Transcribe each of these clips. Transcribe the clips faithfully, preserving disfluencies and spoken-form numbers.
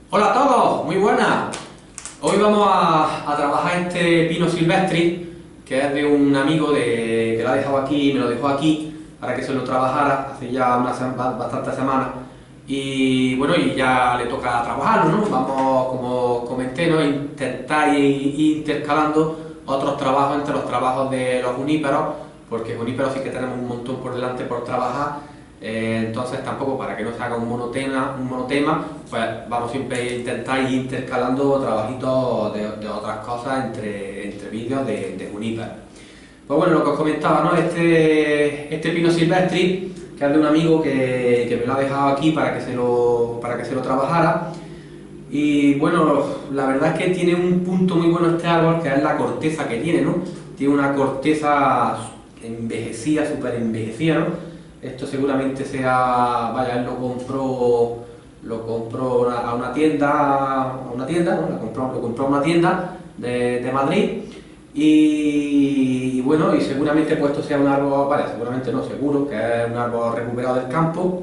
Hola a todos, muy buenas. Hoy vamos a, a trabajar este pino silvestri, que es de un amigo de, que lo ha dejado aquí, me lo dejó aquí para que se lo trabajara hace ya unas sem- ba- bastantes semanas. Y bueno, y ya le toca trabajarlo, ¿no? Vamos, como comenté, ¿no? Intentar ir, ir intercalando otros trabajos entre los trabajos de los juníperos, porque juníperos sí que tenemos un montón por delante por trabajar. Eh, entonces tampoco para que no se haga un monotema, un monotema, pues vamos siempre a intentar ir intercalando trabajitos de, de otras cosas entre, entre vídeos de, de Juniper. Pues bueno, lo que os comentaba, ¿no? Este, este pino silvestri, que es de un amigo que, que me lo ha dejado aquí para que se lo, para que se lo trabajara. Y bueno, la verdad es que tiene un punto muy bueno este árbol, que es la corteza que tiene, ¿no? Tiene una corteza envejecida, súper envejecida, ¿no? Esto seguramente sea, vaya, él lo compró, lo compró a una tienda, a una tienda, ¿no? Lo compró, lo compró a una tienda de, de Madrid y, y bueno, y seguramente pues esto sea un árbol, vale, seguramente no, seguro que es un árbol recuperado del campo.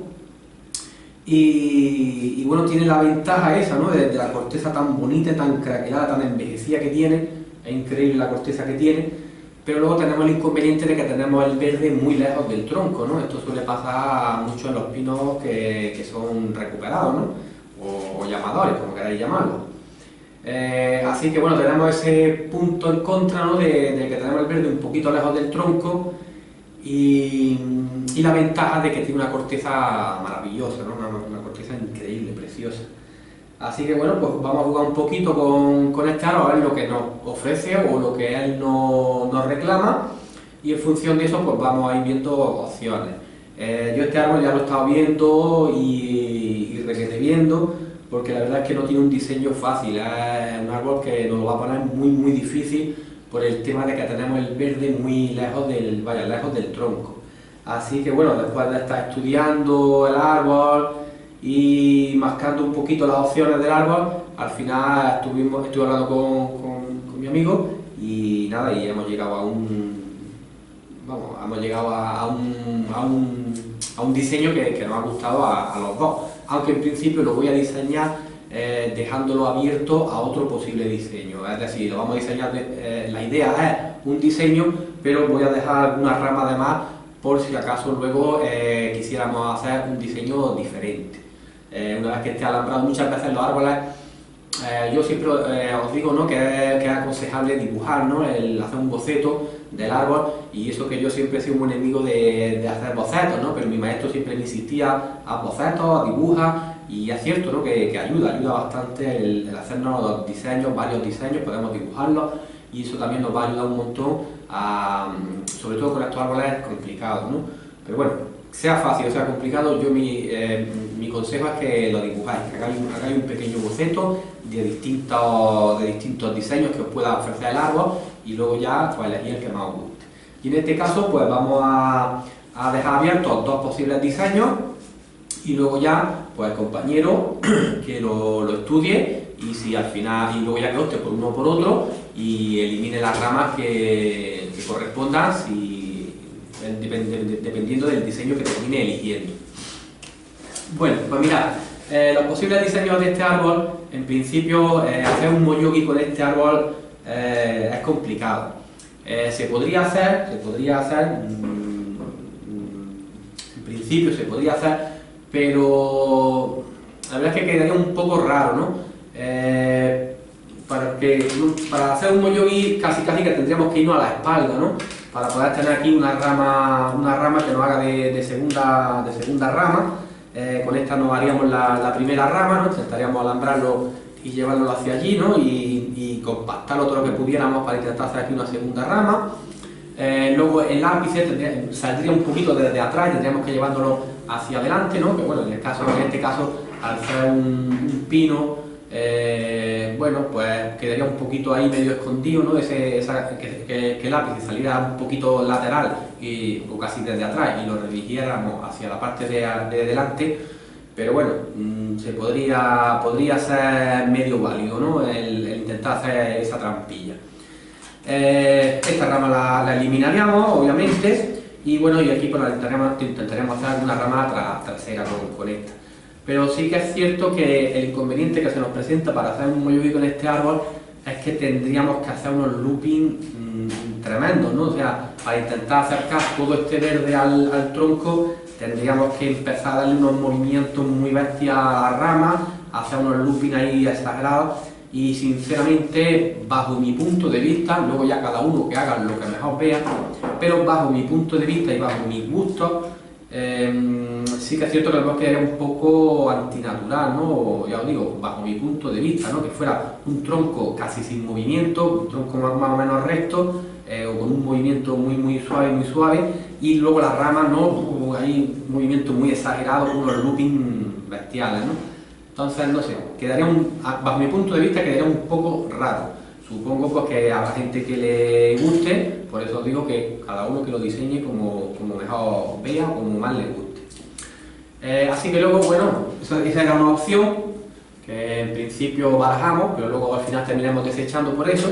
Y, y bueno, tiene la ventaja esa, ¿no? De, de la corteza tan bonita, tan craquelada, tan envejecida que tiene, es increíble la corteza que tiene, pero luego tenemos el inconveniente de que tenemos el verde muy lejos del tronco, ¿no? Esto suele pasar mucho en los pinos que, que son recuperados, ¿no? O, o llamadores, como queráis llamarlo. Eh, así que bueno, tenemos ese punto en contra, ¿no? de, de que tenemos el verde un poquito lejos del tronco y, y la ventaja de que tiene una corteza maravillosa, ¿no? Una, una corteza increíble, preciosa. Así que bueno, pues vamos a jugar un poquito con, con este árbol a ver lo que nos ofrece o lo que él no, nos reclama y en función de eso pues vamos a ir viendo opciones. Eh, yo este árbol ya lo he estado viendo y, y requete viendo porque la verdad es que no tiene un diseño fácil, es un árbol que nos lo va a poner muy muy difícil por el tema de que tenemos el verde muy lejos del, vaya, lejos del tronco. Así que bueno, después de estar estudiando el árbol y mascando un poquito las opciones del árbol, al final estuvimos, estuve hablando con, con, con mi amigo y nada, y hemos llegado a un, vamos, hemos llegado a, a un, a un, a un diseño que, que nos ha gustado a, a los dos, aunque en principio lo voy a diseñar eh, dejándolo abierto a otro posible diseño, es decir, lo vamos a diseñar, de, eh, la idea es un diseño, pero voy a dejar algunas ramas de más por si acaso luego eh, quisiéramos hacer un diseño diferente. Eh, una vez que esté alambrado, muchas veces los árboles, eh, yo siempre eh, os digo, ¿no? que, es, que es aconsejable dibujar, ¿no? El hacer un boceto del árbol, y eso que yo siempre he sido un enemigo de, de hacer bocetos, ¿no? Pero mi maestro siempre me insistía a bocetos, dibuja, y es cierto, ¿no? que, que ayuda, ayuda bastante el, el hacernos los diseños, varios diseños, podemos dibujarlos, y eso también nos va a ayudar un montón, a, sobre todo con estos árboles complicados, ¿no? Pero bueno, sea fácil o sea complicado, yo mi, eh, mi consejo es que lo dibujáis, que hagáis, hagáis un pequeño boceto de distintos, de distintos diseños que os pueda ofrecer el árbol y luego ya pues elegir el que más os guste. Y en este caso pues vamos a, a dejar abiertos dos posibles diseños y luego ya pues el compañero que lo, lo estudie y si al final, y luego ya que opte por uno o por otro y elimine las ramas que, que correspondan si dependiendo del diseño que termine eligiendo. Bueno, pues mirad, eh, los posibles diseños de este árbol, en principio eh, hacer un moyogi con este árbol eh, es complicado. Eh, se podría hacer, se podría hacer, mmm, en principio se podría hacer, pero la verdad es que quedaría un poco raro, ¿no? Eh, para, que, para hacer un moyogi casi casi que tendríamos que irnos a la espalda, ¿no? Para poder tener aquí una rama, una rama que nos haga de, de, segunda, de segunda rama. Eh, con esta nos haríamos la, la primera rama, ¿no? Intentaríamos alambrarlo y llevarlo hacia allí, ¿no? y, y compactarlo todo lo que pudiéramos para intentar hacer aquí una segunda rama. Eh, luego el ápice tendría, saldría un poquito desde atrás, tendríamos que llevándolo hacia adelante, ¿no? Que bueno, en, el caso, en este caso, al ser un, un pino, Eh, bueno, pues quedaría un poquito ahí medio escondido, ¿no? Ese, esa, que, que, que el lápiz saliera un poquito lateral y, o casi desde atrás y lo redirigiéramos hacia la parte de, de delante, pero bueno, mmm, se podría, podría ser medio válido, ¿no? el, el intentar hacer esa trampilla. Eh, esta rama la, la eliminaríamos, obviamente, y bueno, y aquí pues, intentaremos, intentaremos hacer una rama tra, trasera con, con esta. Pero sí que es cierto que el inconveniente que se nos presenta para hacer un molluvico en este árbol es que tendríamos que hacer unos looping mmm, tremendos, ¿no? O sea, para intentar acercar todo este verde al, al tronco, tendríamos que empezar a darle unos movimientos muy bestias a la rama, hacer unos looping ahí exagerados, y sinceramente, bajo mi punto de vista, luego ya cada uno que haga lo que mejor vea, pero bajo mi punto de vista y bajo mis gustos, eh, sí que es cierto que el bosque era un poco antinatural, ¿no? Ya os digo, bajo mi punto de vista, ¿no? Que fuera un tronco casi sin movimiento, un tronco más, más o menos recto, eh, o con un movimiento muy muy suave, muy suave, y luego las ramas, ¿no? Hay movimientos muy exagerados, unos looping bestiales, ¿no? Entonces, no sé, quedaría un, bajo mi punto de vista quedaría un poco raro. Supongo pues que habrá gente que le guste, por eso os digo que cada uno que lo diseñe como, como mejor vea o como más le guste. Eh, así que luego, bueno, esa, esa era una opción que en principio barajamos, pero luego al final terminamos desechando por eso.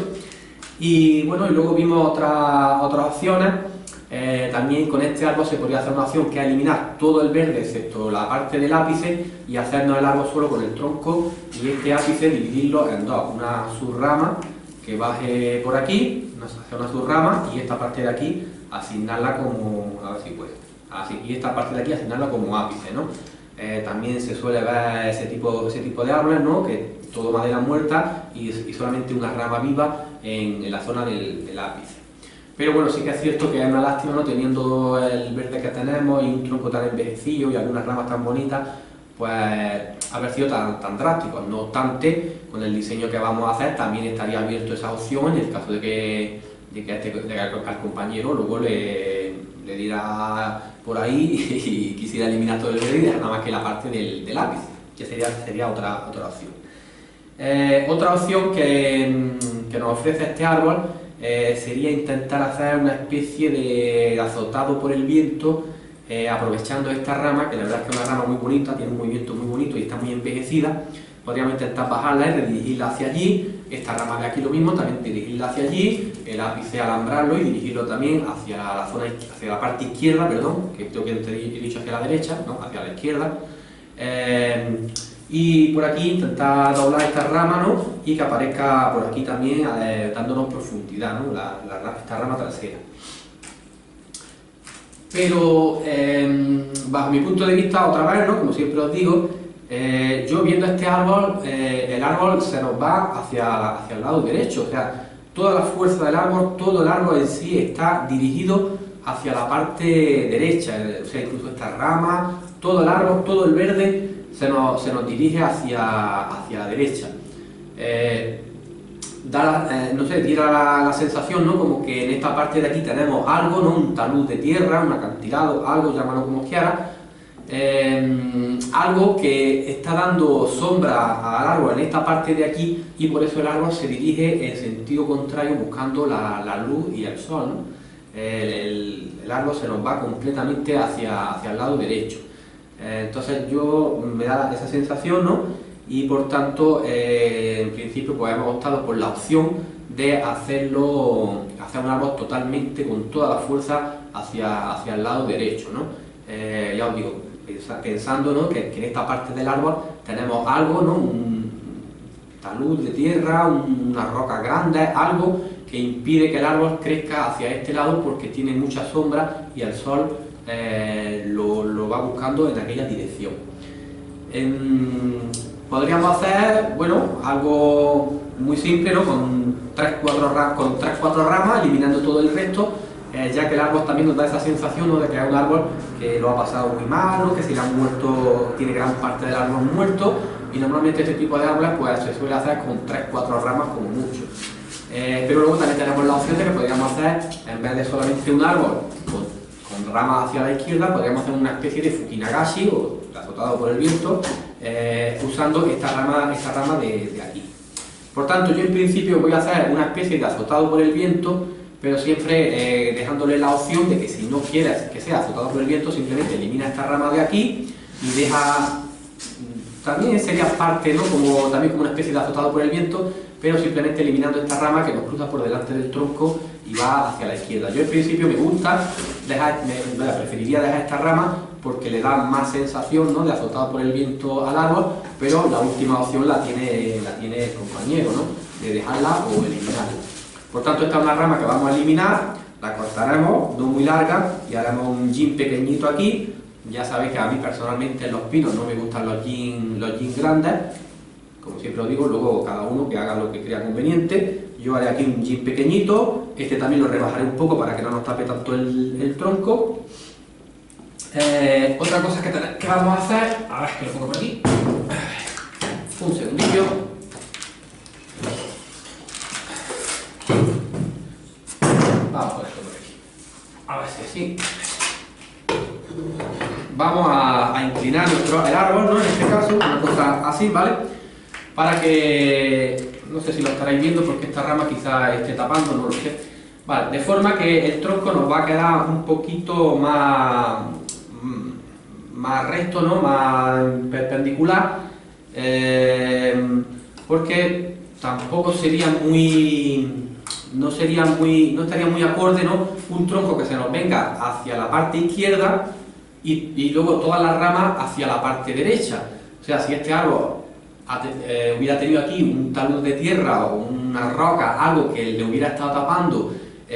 Y bueno, y luego vimos otra, otras opciones. Eh, también con este árbol se podría hacer una opción que es eliminar todo el verde excepto la parte del ápice y hacernos el árbol solo con el tronco y este ápice dividirlo en dos, una subrama que baje por aquí, hacer una subrama, y esta parte de aquí asignarla como, a ver si puede, así, y esta parte de aquí asignarla como ápice, ¿no? Eh, también se suele ver ese tipo, ese tipo de árboles, ¿no? Que todo madera muerta y, y solamente una rama viva en, en la zona del, del ápice. Pero bueno, sí que es cierto que es una lástima, ¿no? Teniendo el verde que tenemos y un tronco tan envejecido y algunas ramas tan bonitas, pues haber sido tan, tan drástico. No obstante, con el diseño que vamos a hacer también estaría abierto esa opción en el caso de que, de que, este, de que al compañero luego le, le diera por ahí y quisiera eliminar todo el verde y dejar nada más que la parte del, del ápice, que sería, sería otra, otra opción. Eh, otra opción que, que nos ofrece este árbol Eh, sería intentar hacer una especie de azotado por el viento, eh, aprovechando esta rama, que la verdad es que es una rama muy bonita, tiene un movimiento muy bonito y está muy envejecida. Podríamos intentar bajarla y redirigirla hacia allí, esta rama de aquí lo mismo, también dirigirla hacia allí, el ápice alambrarlo y dirigirlo también hacia la zona, hacia la parte izquierda, perdón, que creo que he dicho hacia la derecha, ¿no? Hacia la izquierda. Eh, y por aquí intentar doblar esta rama, ¿no? Y que aparezca por aquí también eh, dándonos profundidad, ¿no? La, la, esta rama trasera. Pero eh, bajo mi punto de vista, otra vez, ¿no? Como siempre os digo, eh, yo viendo este árbol, eh, el árbol se nos va hacia, hacia el lado derecho, o sea, toda la fuerza del árbol, todo el árbol en sí está dirigido hacia la parte derecha, o sea, incluso esta rama, todo el árbol, todo el verde se nos, se nos dirige hacia, hacia la derecha. Eh, da, eh, no sé, tira la, la sensación, ¿no? Como que en esta parte de aquí tenemos algo, ¿no? Un talud de tierra, un acantilado, algo, llámalo como quieras, eh, algo que está dando sombra al árbol en esta parte de aquí, y por eso el árbol se dirige en sentido contrario buscando la, la luz y el sol, ¿no? El, el, el árbol se nos va completamente hacia, hacia el lado derecho. Entonces yo me da esa sensación, ¿no? Y por tanto, eh, en principio pues hemos optado por la opción de hacerlo, hacer un árbol totalmente con toda la fuerza hacia, hacia el lado derecho, ¿no? Eh, ya os digo, pensando, ¿no? que, que en esta parte del árbol tenemos algo, ¿no? Un talud de tierra, una roca grande, algo que impide que el árbol crezca hacia este lado porque tiene mucha sombra y el sol Eh, lo, lo va buscando en aquella dirección. En, podríamos hacer, bueno, algo muy simple, ¿no? Con tres cuatro ramas, eliminando todo el resto, eh, ya que el árbol también nos da esa sensación, ¿no? De que es un árbol que lo ha pasado muy mal, ¿no? Que si le han muerto, tiene gran parte del árbol muerto, y normalmente este tipo de árboles pues se suele hacer con tres cuatro ramas como mucho. Eh, pero luego también tenemos la opción de que podríamos hacer, en vez de solamente un árbol con con ramas hacia la izquierda, podríamos hacer una especie de fukinagashi o azotado por el viento, eh, usando esta rama, esta rama de, de aquí. Por tanto, yo en principio voy a hacer una especie de azotado por el viento, pero siempre eh, dejándole la opción de que si no quieres que sea azotado por el viento, simplemente elimina esta rama de aquí y deja, también sería parte, ¿no? Como, también como una especie de azotado por el viento, pero simplemente eliminando esta rama que nos cruza por delante del tronco y va hacia la izquierda. Yo en principio me gusta, dejar, me, preferiría dejar esta rama porque le da más sensación, ¿no?, de azotado por el viento al árbol, pero la última opción la tiene, la tiene el compañero, ¿no?, de dejarla o eliminarla. Por tanto, esta es una rama que vamos a eliminar, la cortaremos, no muy larga, y haremos un yin pequeñito aquí. Ya sabéis que a mí personalmente en los pinos no me gustan los yin, los yin grandes, como siempre os digo, luego cada uno que haga lo que crea conveniente. Yo haré aquí un yin pequeñito, este también lo rebajaré un poco para que no nos tape tanto el, el tronco. Eh, otra cosa que, que vamos a hacer, a ver que lo pongo por aquí, un segundillo. Vamos a poner esto por aquí, a ver si así. Vamos a, a inclinar nuestro, el árbol, ¿no?, en este caso, una cosa así, ¿vale? Para que, no sé si lo estaréis viendo porque esta rama quizá esté tapando, no lo sé. Vale, de forma que el tronco nos va a quedar un poquito más, más recto, ¿no?, más perpendicular, eh, porque tampoco sería muy, no sería muy, no estaría muy acorde, ¿no?, un tronco que se nos venga hacia la parte izquierda y, y luego todas las ramas hacia la parte derecha. O sea, si este árbol eh, hubiera tenido aquí un talud de tierra o una roca, algo que le hubiera estado tapando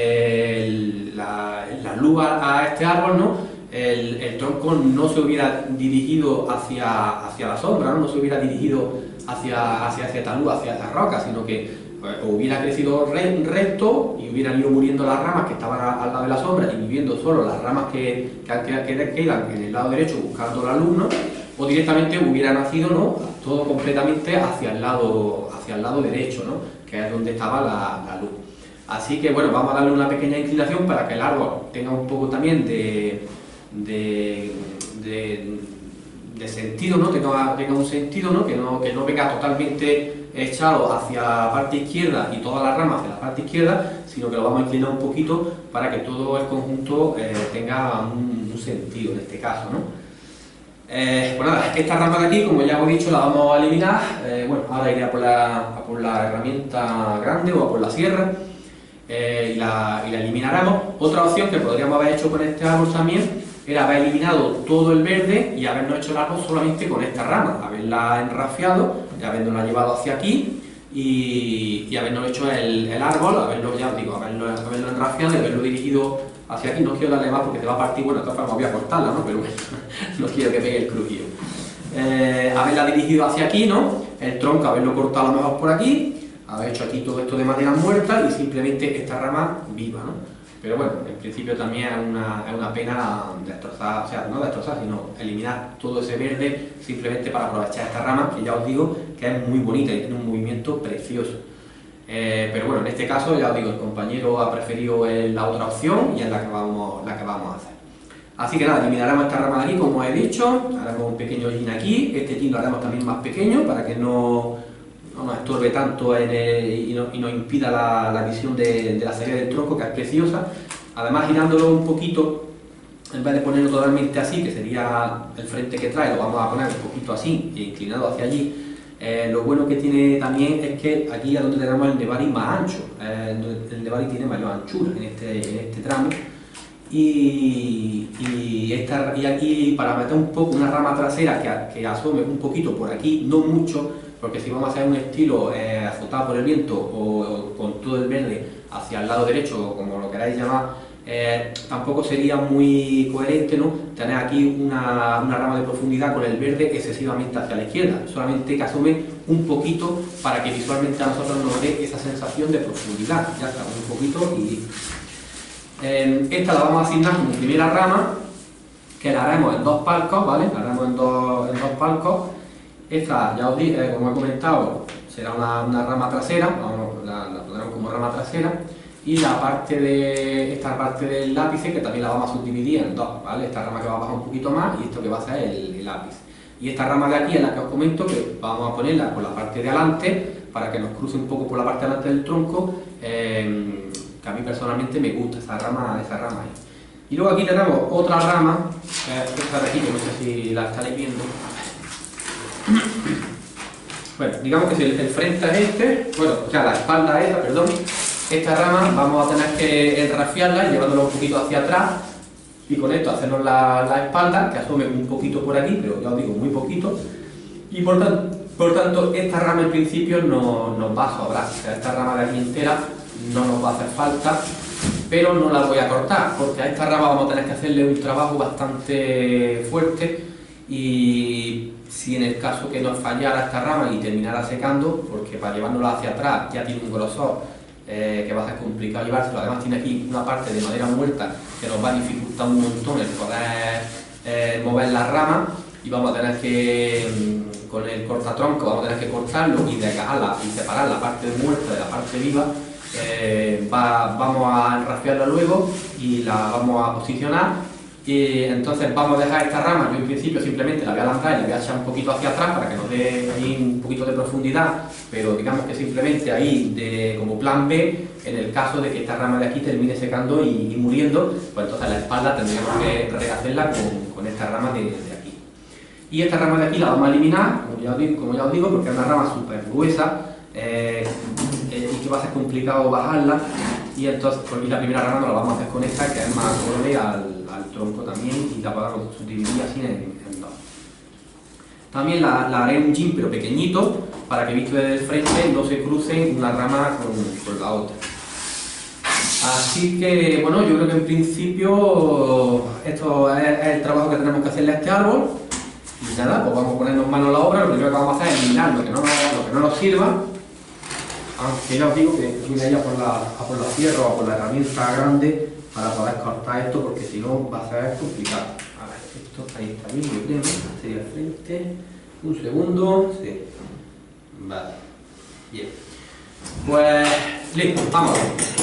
eh, la, la luz a, a este árbol, ¿no?, el, el tronco no se hubiera dirigido hacia, hacia la sombra, ¿no?, no se hubiera dirigido hacia, hacia ese talud, hacia esa roca, sino que o hubiera crecido re, recto y hubieran ido muriendo las ramas que estaban a, al lado de la sombra y viviendo solo las ramas que, que, que quedan en el lado derecho buscando la luz, ¿no?, o directamente hubiera nacido, ¿no?, todo completamente hacia el lado, hacia el lado derecho, ¿no?, que es donde estaba la, la luz. Así que bueno, vamos a darle una pequeña inclinación para que el árbol tenga un poco también de, de, de, de sentido, ¿no?, tenga, tenga un sentido, ¿no?, que no, que no venga totalmente echado hacia la parte izquierda y todas las ramas hacia la parte izquierda, sino que lo vamos a inclinar un poquito para que todo el conjunto eh, tenga un, un sentido en este caso, ¿no? Eh, pues nada, esta rama de aquí, como ya os he dicho, la vamos a eliminar. Eh, bueno, ahora iré a por, la, a por la herramienta grande o a por la sierra eh, y, la, y la eliminaremos. Otra opción que podríamos haber hecho con este árbol también era haber eliminado todo el verde y habernos hecho el árbol solamente con esta rama, haberla enrafiado, y habernosla llevado hacia aquí y, y habernos hecho el, el árbol, haberlo, ya os digo, haberlo, haberlo enrafiado y haberlo dirigido hacia aquí. No quiero darle más porque te va a partir, bueno, de todas formas voy a cortarla, ¿no?, pero bueno, no quiero que pegue el crujido. Eh, haberla dirigido hacia aquí, ¿no?, el tronco haberlo cortado a lo mejor por aquí, haber hecho aquí todo esto de manera muerta y simplemente esta rama viva, ¿no? Pero bueno, en principio también es una, es una pena destrozar, o sea, no destrozar, sino eliminar todo ese verde simplemente para aprovechar esta rama, que ya os digo que es muy bonita y tiene un movimiento precioso. Eh, pero bueno, en este caso, ya os digo, el compañero ha preferido la otra opción y es la que vamos, la que vamos a hacer. Así que nada, eliminaremos esta rama de aquí, como he dicho, haremos un pequeño yin aquí, este yin lo haremos también más pequeño para que no, no nos estorbe tanto en el, y, no, y nos impida la, la visión de, de la salida del tronco, que es preciosa. Además, girándolo un poquito, en vez de ponerlo totalmente así, que sería el frente que trae, lo vamos a poner un poquito así, inclinado hacia allí. Eh, lo bueno que tiene también es que aquí es donde tenemos el nebari más ancho, eh, el nebari tiene mayor anchura en este, en este tramo. Y, y, esta, y aquí para meter un poco una rama trasera que, que asome un poquito por aquí, no mucho, porque si vamos a hacer un estilo eh, azotado por el viento o, o con todo el verde hacia el lado derecho, o como lo queráis llamar, eh, tampoco sería muy coherente, ¿no?, tener aquí una, una rama de profundidad con el verde excesivamente hacia la izquierda, solamente que asome un poquito para que visualmente a nosotros nos dé esa sensación de profundidad. Ya está, un poquito y... Eh, esta la vamos a asignar como primera rama, que la haremos en dos palcos, ¿vale? La haremos en dos, en dos palcos. Esta, ya os dije, eh, como he comentado, será una, una rama trasera, vamos, la, la pondremos como rama trasera, y la parte de, esta parte del lápice, que también la vamos a subdividir en dos, ¿vale? Esta rama que va a bajar un poquito más y esto que va a ser el, el lápice. Y esta rama de aquí es la que os comento, que vamos a ponerla por la parte de adelante, para que nos cruce un poco por la parte de adelante del tronco, eh, que a mí personalmente me gusta esa rama, esa rama ahí. Y luego aquí tenemos otra rama, que esta de aquí, que no sé si la estaréis viendo. Bueno, digamos que si el, el frente es este, bueno, o sea, la espalda es esta, perdón, esta rama vamos a tener que enrafiarla, llevándola un poquito hacia atrás, Y con esto hacernos la, la espalda, que asome un poquito por aquí, pero ya os digo, muy poquito. Y por tanto, por tanto esta rama en principio no, nos va a sobrar. O sea, esta rama de aquí entera no nos va a hacer falta, pero no la voy a cortar, porque a esta rama vamos a tener que hacerle un trabajo bastante fuerte. Y si en el caso que nos fallara esta rama y terminara secando, porque para llevárnosla hacia atrás ya tiene un grosor eh, que va a ser complicado llevárselo, además tiene aquí una parte de madera muerta que nos va a dificultar un montón el poder eh, mover la rama, y vamos a tener que, con el cortatronco, vamos a tener que cortarlo y desgajarla y separar la parte muerta de la parte viva. Eh, va, vamos a rafiarla luego y la vamos a posicionar. Y entonces vamos a dejar esta rama, yo en principio simplemente la voy a lanzar y la voy a echar un poquito hacia atrás para que nos dé ahí un poquito de profundidad, pero digamos que simplemente ahí de, como plan B, en el caso de que esta rama de aquí termine secando y, y muriendo, pues entonces la espalda tendríamos que rehacerla con, con esta rama de, de aquí. Y esta rama de aquí la vamos a eliminar, como ya os digo, como ya os digo porque es una rama súper gruesa eh, eh, y que va a ser complicado bajarla, y entonces pues, y la primera rama no la vamos a hacer con esta, que es más acorde al tronco también, y la podemos subdividir así en, en dos. También la, la haré un jin pero pequeñito, para que visto desde el frente no se crucen una rama con, con la otra. Así que bueno, yo creo que en principio esto es, es el trabajo que tenemos que hacerle a este árbol. Y nada, pues vamos a ponernos manos a la obra. Lo primero que vamos a hacer es eliminar lo que no nos, lo que no nos sirva, aunque ya os digo que voy a ir a por la, a por la sierra o a por la herramienta grande para poder cortar esto, porque si no va a ser complicado. A ver, esto ahí está bien, yo creo, sería el frente. Un segundo, sí. Vale, bien. Pues listo, vamos.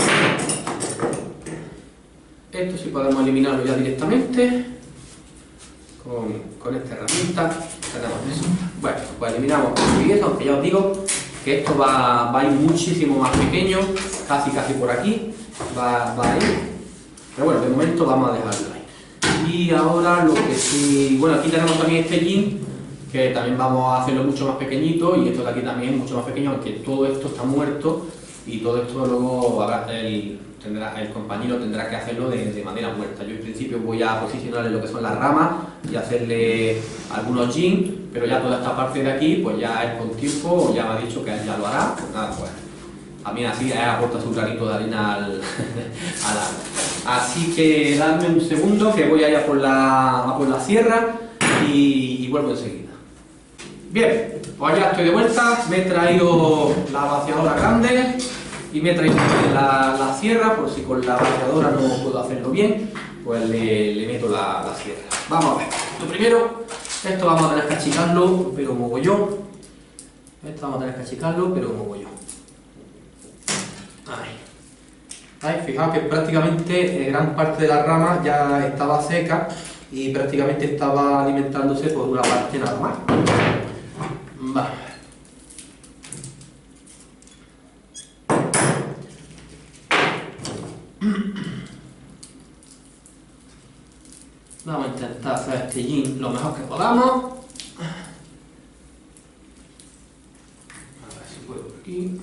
Esto sí podemos eliminarlo ya directamente con, con esta herramienta. Tenemos eso. Bueno, pues eliminamos eso, aunque ya os digo que esto va, va a ir muchísimo más pequeño, casi casi por aquí, va, va a ir. Pero bueno, de momento vamos a dejarlo ahí. Y ahora lo que sí... Bueno, aquí tenemos también este jin, que también vamos a hacerlo mucho más pequeñito, y esto de aquí también mucho más pequeño, aunque todo esto está muerto, y todo esto luego habrá, el, tendrá, el compañero tendrá que hacerlo de, de manera muerta. Yo en principio voy a posicionarle lo que son las ramas y hacerle algunos jin, pero ya toda esta parte de aquí, pues ya él con tiempo ya me ha dicho que él ya lo hará. Pues nada, pues también así eh, aporta su granito de harina al, al árbol. Así que dadme un segundo que voy a ir a por la, a por la sierra y, y vuelvo enseguida. Bien, pues ya estoy de vuelta, me he traído la vaciadora grande y me he traído la, la sierra, por si con la vaciadora no puedo hacerlo bien, pues le, le meto la, la sierra. Vamos a ver, lo primero, esto vamos a tener que achicarlo, pero mogollón. Esto vamos a tener que achicarlo, pero mogollón. Ahí. Ahí, fijaos que prácticamente eh, gran parte de la rama ya estaba seca y prácticamente estaba alimentándose por una parte nada más. Vale. Vamos a intentar hacer este jin lo mejor que podamos. A ver si puedo por aquí.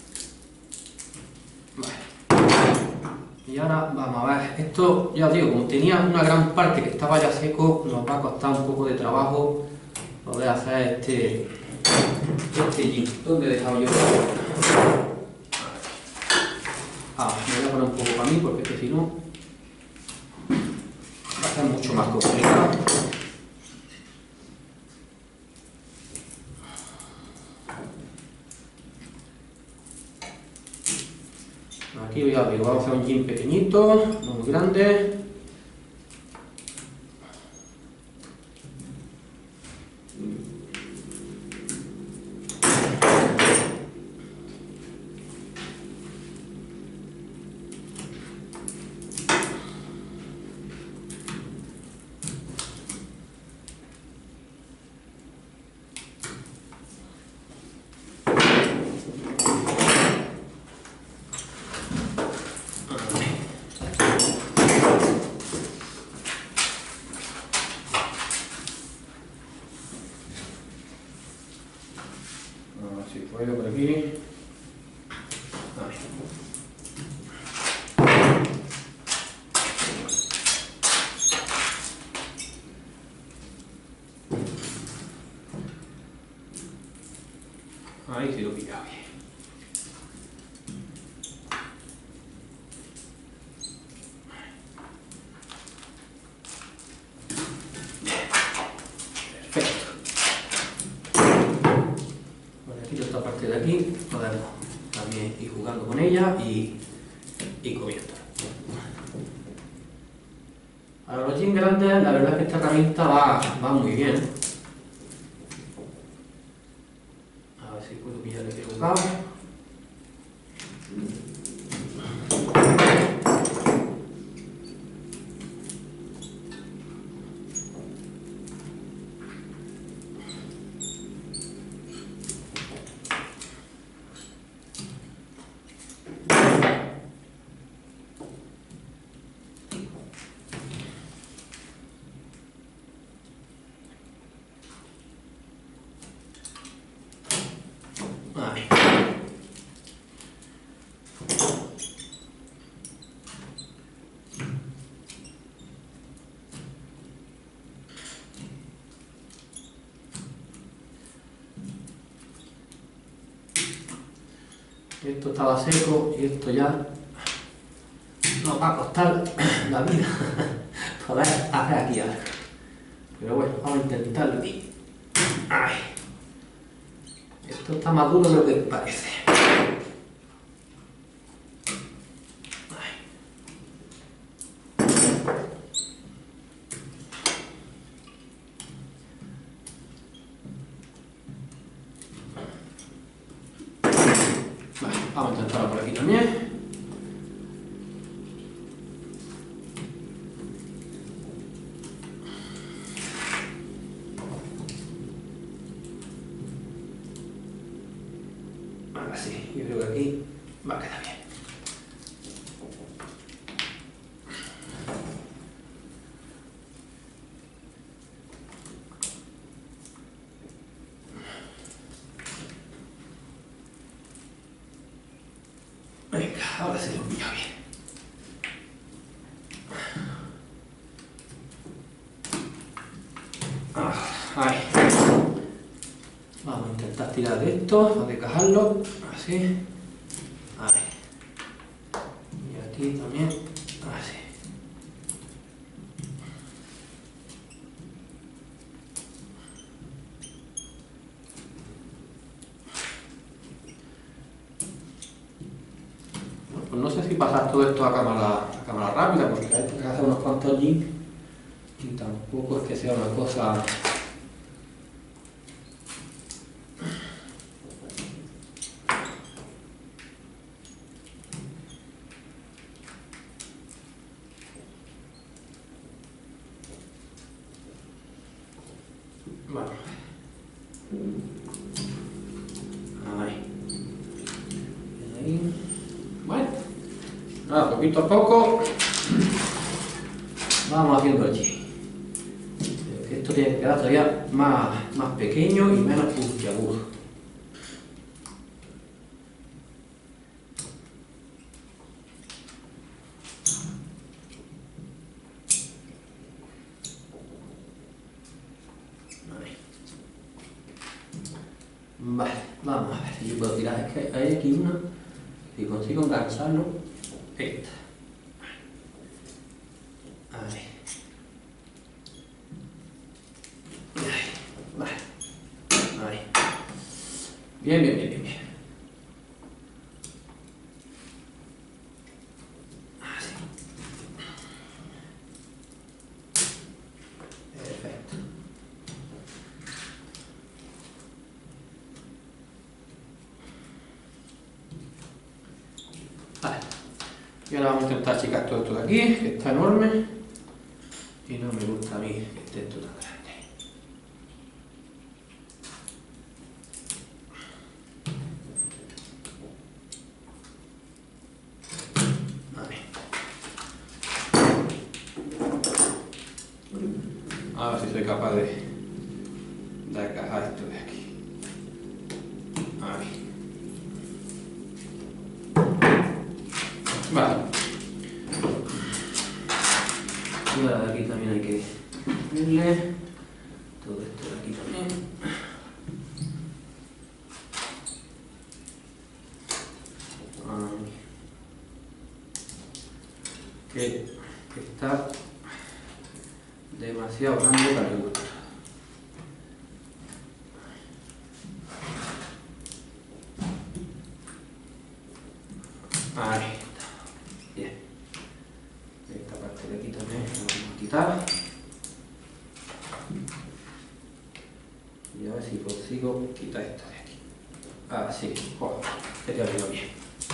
Y ahora vamos a ver, esto ya os digo, como tenía una gran parte que estaba ya seco, nos va a costar un poco de trabajo poder hacer este, este jin. ¿Dónde he dejado yo? Ah, me voy a poner un poco para mí porque es que si no va a ser mucho más complicado. Aquí voy a ver, vamos a hacer un jin pequeñito, no muy grande. Si puedo por aquí. Ahí. lo he pillado bien. Perfecto. Bueno, aquí esta parte de aquí podemos también ir jugando con ella y, y comiendo. A los jeans grandes, la verdad es que esta herramienta va, va muy bien. A ver si puedo pillar el equivocado. Ahí. Esto estaba seco y esto ya nos va a costar la vida poder hacer aquí algo. Pero bueno, vamos a intentarlo aquí. Ay. Esto está más duro de lo que parece. Vale, vamos a intentarlo por aquí también. Ahora sí, yo creo que aquí va a quedar bien. Venga, ahora sí lo pillo bien. Ah, ahí. Vamos a intentar tirar de esto, a descajarlo, así. Ahí. Y aquí también, así. Bueno, pues no sé si pasar todo esto a cámara, a cámara rápida, porque hay que hacer unos cuantos jeans y tampoco es que sea una cosa... Bueno. Ahí. Ahí. Bueno. Nada, poquito a poco vamos haciendo allí. Esto tiene que quedar todavía más, más pequeño y menos puntiagudo. Vale, vamos a ver si yo puedo tirar. Es que hay aquí una, si consigo engancharlo, esta. Ahí. Ahí. Vale. Ahí. Bien, bien, bien, bien, bien. Así. Perfecto. Vale. Y ahora vamos a intentar achicar todo esto de aquí, que está enorme. Y no me gusta a mí que esté esto tan grande. A ver si soy capaz de, de encajar esto de aquí. Ahí. Vale. Y ahora de aquí también hay que ponerle todo esto de aquí también. que está demasiado grande para mi gusto. Ahí está. Bien. Esta parte de aquí también la vamos a quitar. Y a ver si consigo quitar esta de aquí. Así, joder, que te ha venido bien.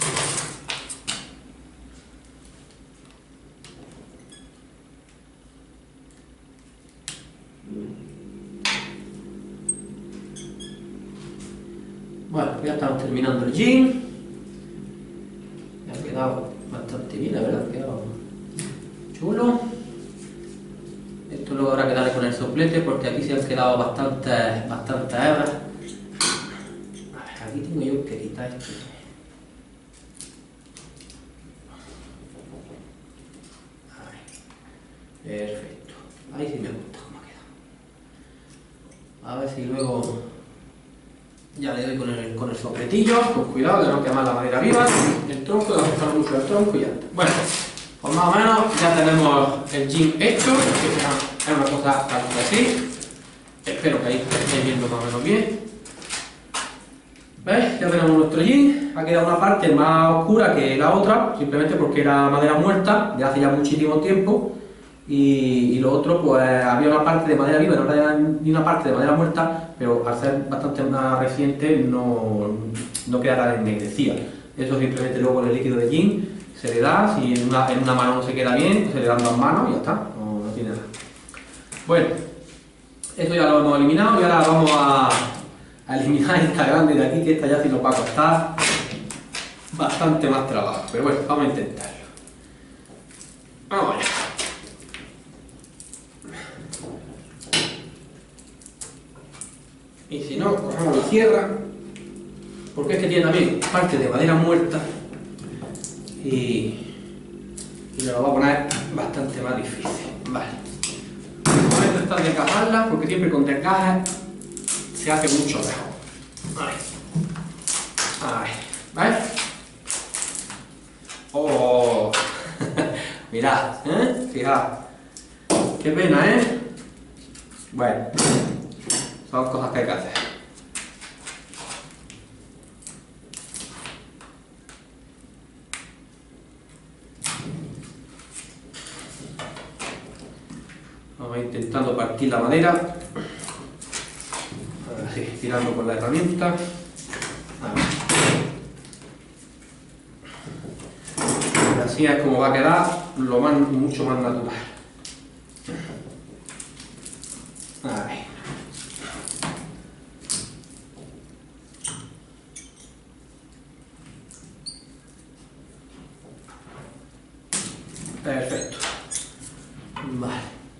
Bueno, ya estamos terminando el gin. Me ha quedado bastante bien, la verdad, ha quedado chulo. Esto luego habrá que darle con el soplete porque aquí se han quedado bastantes bastante hebras. A ver, aquí tengo yo que quitar esto. Ahí. Perfecto. Ahí sí me gusta cómo ha quedado. A ver si luego ya le doy con el, con el sopletillo, con cuidado de no quemar la madera viva, el tronco, de no afectar mucho el tronco y ya está. Bueno, pues más o menos ya tenemos el gin hecho, que es una cosa así. Espero que ahí estéis viendo más o menos bien. ¿Veis? Ya tenemos nuestro gin. Ha quedado una parte más oscura que la otra, simplemente porque era madera muerta de hace ya muchísimo tiempo. Y, y lo otro, pues había una parte de madera viva, no era ni una parte de madera muerta, pero al ser bastante más reciente no, no queda tan ennegrecida. Eso simplemente luego con el líquido de gin se le da, si en una, en una mano no se queda bien, se le dan dos manos y ya está, no, no tiene nada. Bueno, esto ya lo hemos eliminado y ahora vamos a, a eliminar esta grande de aquí, que esta ya sí nos va a costar bastante más trabajo, pero bueno, vamos a intentarlo. Vamos allá. Y si no, cogemos la sierra, porque es que tiene también parte de madera muerta y, y me lo va a poner bastante más difícil. Vale. Voy a intentar desgajarla porque siempre con desgajes se hace mucho mejor. Ahí. Ahí. ¿Ves? Oh. Mirad, ¿eh? Fijad. Qué pena, ¿eh? Bueno. Son cosas que hay que hacer. Vamos intentando partir la madera. Así, tirando con la herramienta. Así es como va a quedar lo más, mucho más natural. Ahí. Perfecto. Vale.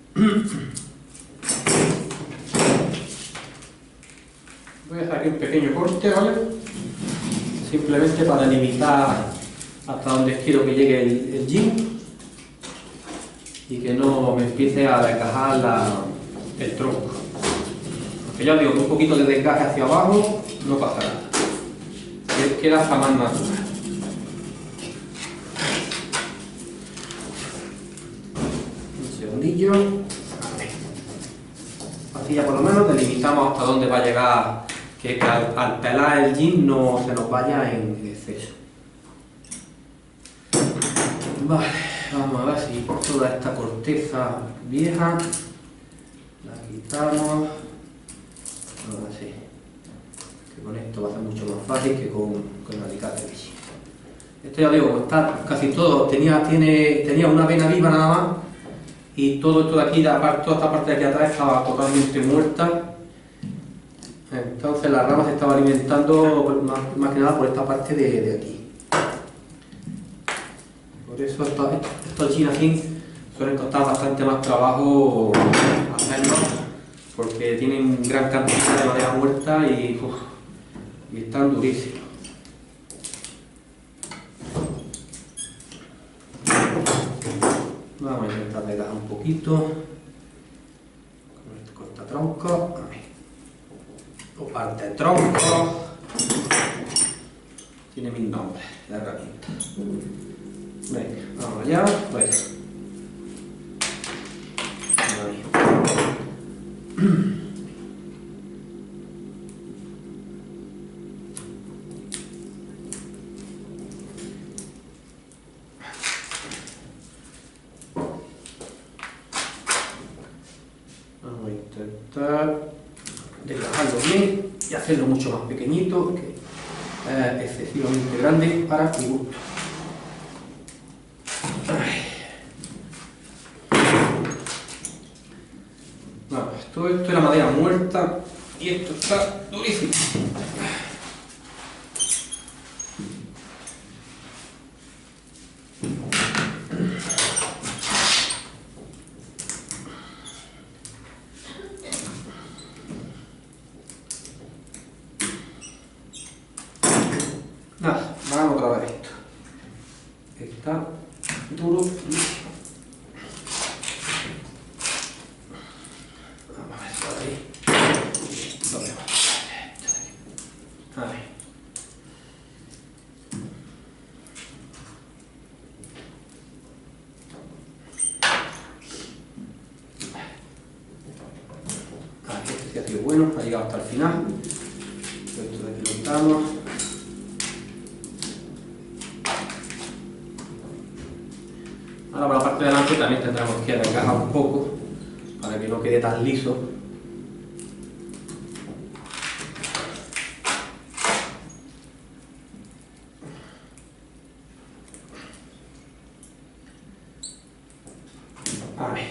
Voy a hacer aquí un pequeño corte, ¿vale? Simplemente para limitar hasta donde quiero que llegue el, el gin y que no me empiece a desgajar la, el tronco. Aunque ya digo que un poquito de desgaje hacia abajo no pasa nada. Queda hasta más natural. Así ya por lo menos delimitamos hasta dónde va a llegar, que, que al, al pelar el gin no se nos vaya en, en exceso. Vale, vamos a ver si toda esta corteza vieja la quitamos. Ahora sí, que con esto va a ser mucho más fácil que con, con el alicate de gin. Esto ya digo, está casi todo, tenía, tiene, tenía una vena viva nada más. Y todo esto de aquí, toda esta parte de aquí atrás estaba totalmente muerta. Entonces la rama se estaba alimentando más, más que nada por esta parte de, de aquí. Por eso estos, estos gin así suelen costar bastante más trabajo hacerlos, porque tienen gran cantidad de madera muerta y, uf, y están durísimos. Vamos a intentar desgajar un poquito con este cortatronco, o parte de tronco. tiene mil nombres la herramienta. Venga, vamos allá. Bueno. Ahí. Vamos a intentar desgajarlo bien y hacerlo mucho más pequeñito, que es excesivamente grande para mi gusto. Vamos, todo esto es la madera muerta y esto está durísimo. Nada, vamos otra vez esto. Está duro. Vamos a ver por ahí. Lo vemos. Ahí. Ahí, este sí ha sido bueno, ha llegado hasta el final. Esto de aquí lo quitamos. Ahora por la parte de delante también tendremos que desgajar un poco para que no quede tan liso. Ahí.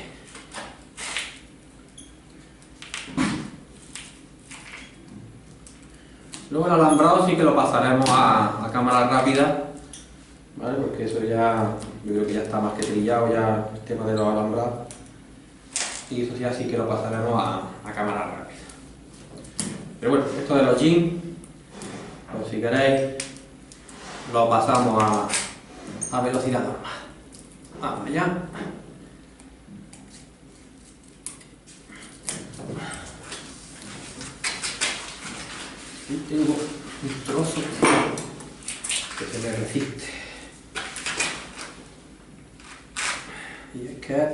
Luego el alambrado sí que lo pasaremos a, a cámara rápida, ¿vale? Porque eso ya, yo creo que ya está más que trillado ya el tema de los alambrados. Y eso ya sí que lo pasaremos a, a cámara rápida. Pero bueno, esto de los jeans, pues si queréis, lo pasamos a, a velocidad normal. Vamos allá. Y tengo un trozo que se me resiste. Y es que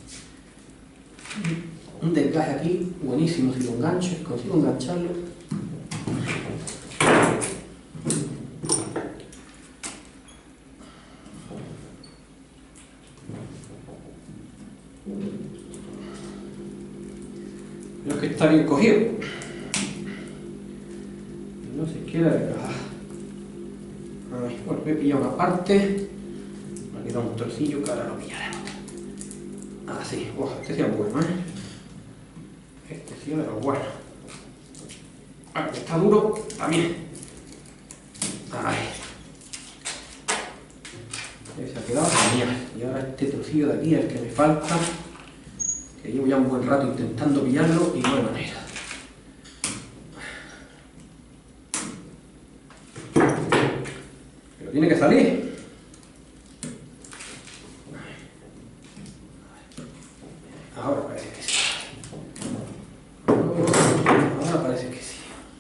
un desgaje aquí buenísimo si lo engancho, consigo engancharlo. Creo que está bien cogido. No se quiere desgajar. Ahí, bueno, voy a pillar una parte. Me ha quedado un trocillo que ahora lo pillaremos. Así, oh, este sí es bueno, ¿eh? Este sí es de los buenos. Ah, que está duro también. Ahí. Ahí se ha quedado genial. Y ahora este trocillo de aquí es el que me falta. Que llevo ya un buen rato intentando pillarlo y no hay manera. Pero tiene que salir. Ahora parece que sí. Ahora parece que sí.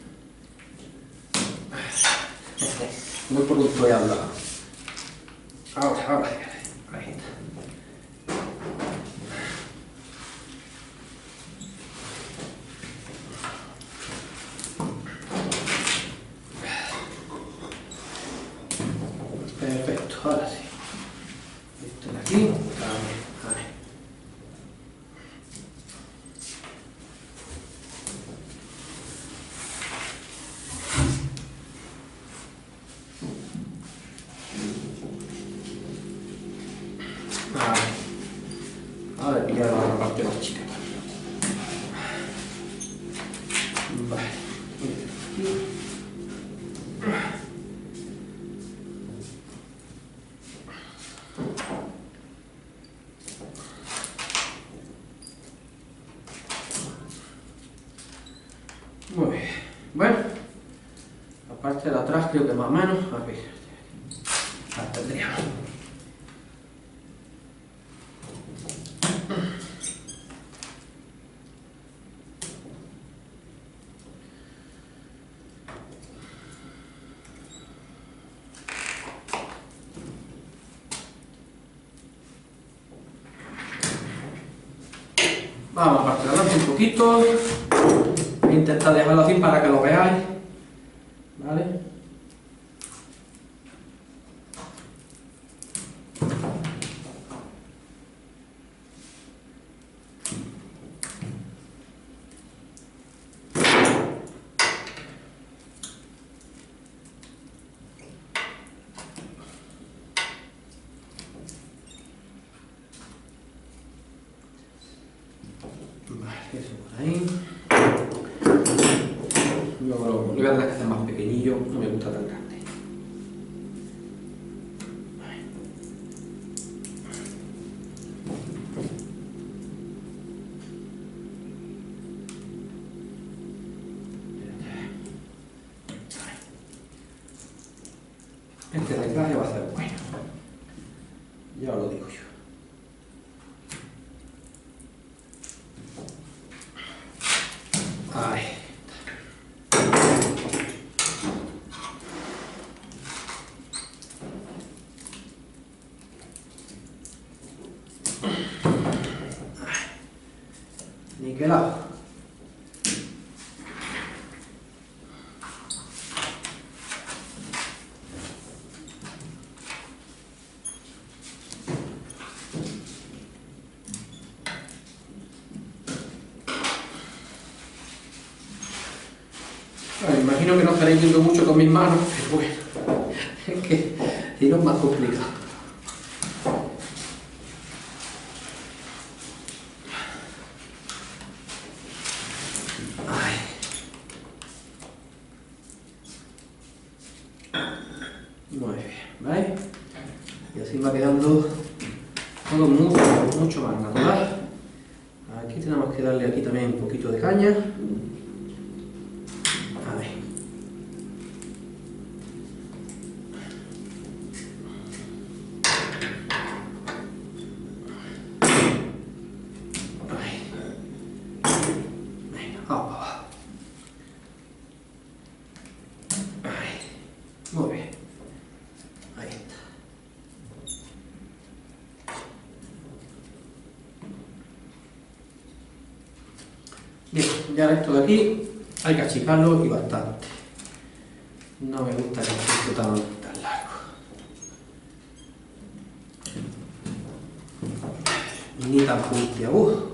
No por un estoy hablando. Ahora, ahora. Ahí está. Perfecto, ahora sí. Esto de aquí también. Ahí. Ahí. Ahora pillar la parte más chica. Vale. Muy bien. Bueno, la parte de atrás creo que más o menos. A ver, la tendríamos. Vamos a partir adelante un poquito. Voy a intentar dejarlo así para que lo veáis. ¿Vale? Eso por ahí. Yo lo, lo voy a tener que hacer más pequeñillo, no me gusta tan grande. Este reclaje va a ser bueno. Ya lo digo yo. Ahí. Niquelado. Bueno, imagino que no estaréis viendo mucho con mis manos, pero bueno, es que si no es más complicado. Ay. Muy bien, ¿veis? Y así va quedando todo mucho, mucho más natural. Aquí tenemos que darle aquí también un poquito de caña. Muy bien, ahí está. Bien, ya esto de aquí hay que achicarlo y bastante. No me gusta que esté tan, tan largo. Ni tan puntiagudo.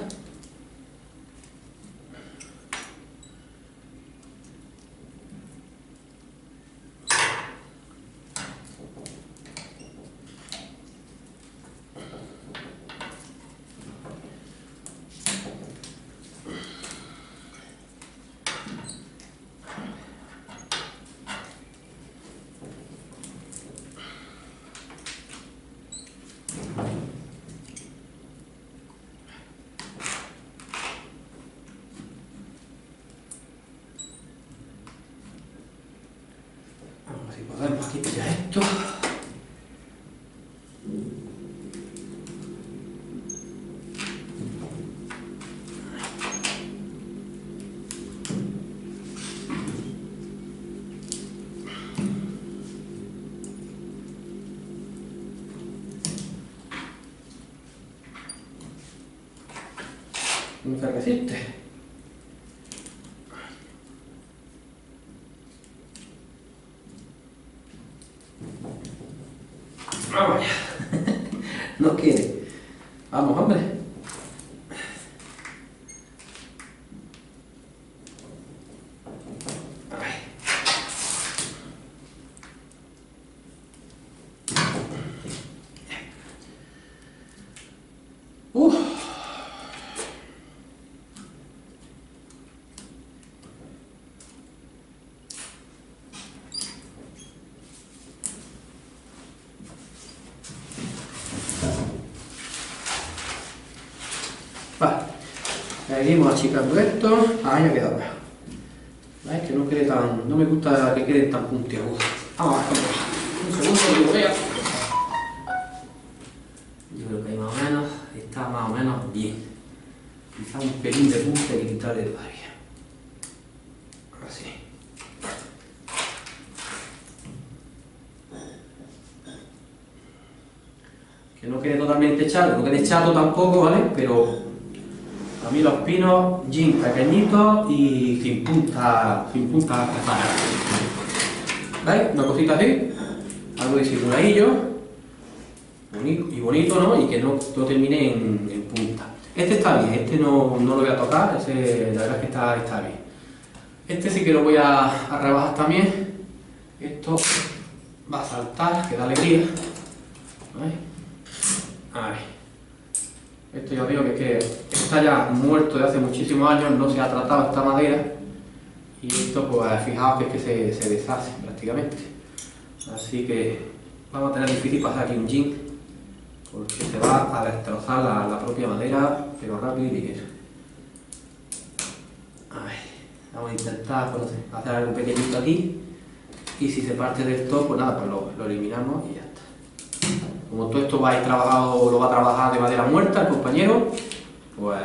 Si podemos aquí pillar esto. Un carreciste. Vamos ya. No quiere. Vamos, hombre. Uf. Vale, seguimos achicando esto. Ahí ha quedado mejor. ¿Veis? Que no quede tan. No me gusta que queden tan puntiagudos. Vamos a ver. Un segundo que lo vea. Yo creo que ahí más o menos está más o menos bien. Quizá un pelín de punta hay que quitarle todavía. Así. Que no quede totalmente chato, no quede chato tampoco, ¿vale? Pero A mí los pinos, jean pequeñitos y sin punta, sin punta artesanal. ¿Veis? Una cosita así, algo disimuladillo, bonito y bonito, ¿no? Y que no, no termine en, en punta. Este está bien, este no, no lo voy a tocar, ese, la verdad es que está, está bien. Este sí que lo voy a, a rebajar también. Esto va a saltar, que da alegría. ¿Veis? Ahí. Esto ya veo que, que está ya muerto de hace muchísimos años, no se ha tratado esta madera y esto pues fijaos que es que se, se deshace prácticamente. Así que vamos a tener difícil pasar aquí un jean porque se va a destrozar la, la propia madera, pero rápido y ligero. A ver, vamos a intentar pues, hacer algo pequeñito aquí y si se parte de esto pues nada, pues lo, lo eliminamos y ya está. Como todo esto va a ir trabajado, lo va a trabajar de madera muerta el compañero, pues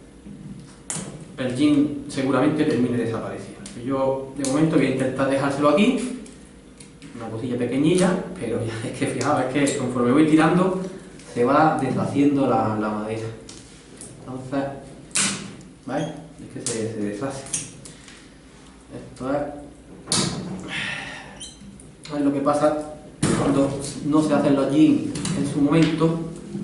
el jean seguramente termine desapareciendo. Yo de momento voy a intentar dejárselo aquí, una cosilla pequeñilla, pero ya es que fijaos, es que conforme voy tirando se va deshaciendo la, la madera. Entonces, ¿veis? Es que se, se deshace. Esto es, es lo que pasa cuando no se hacen los jeans en su momento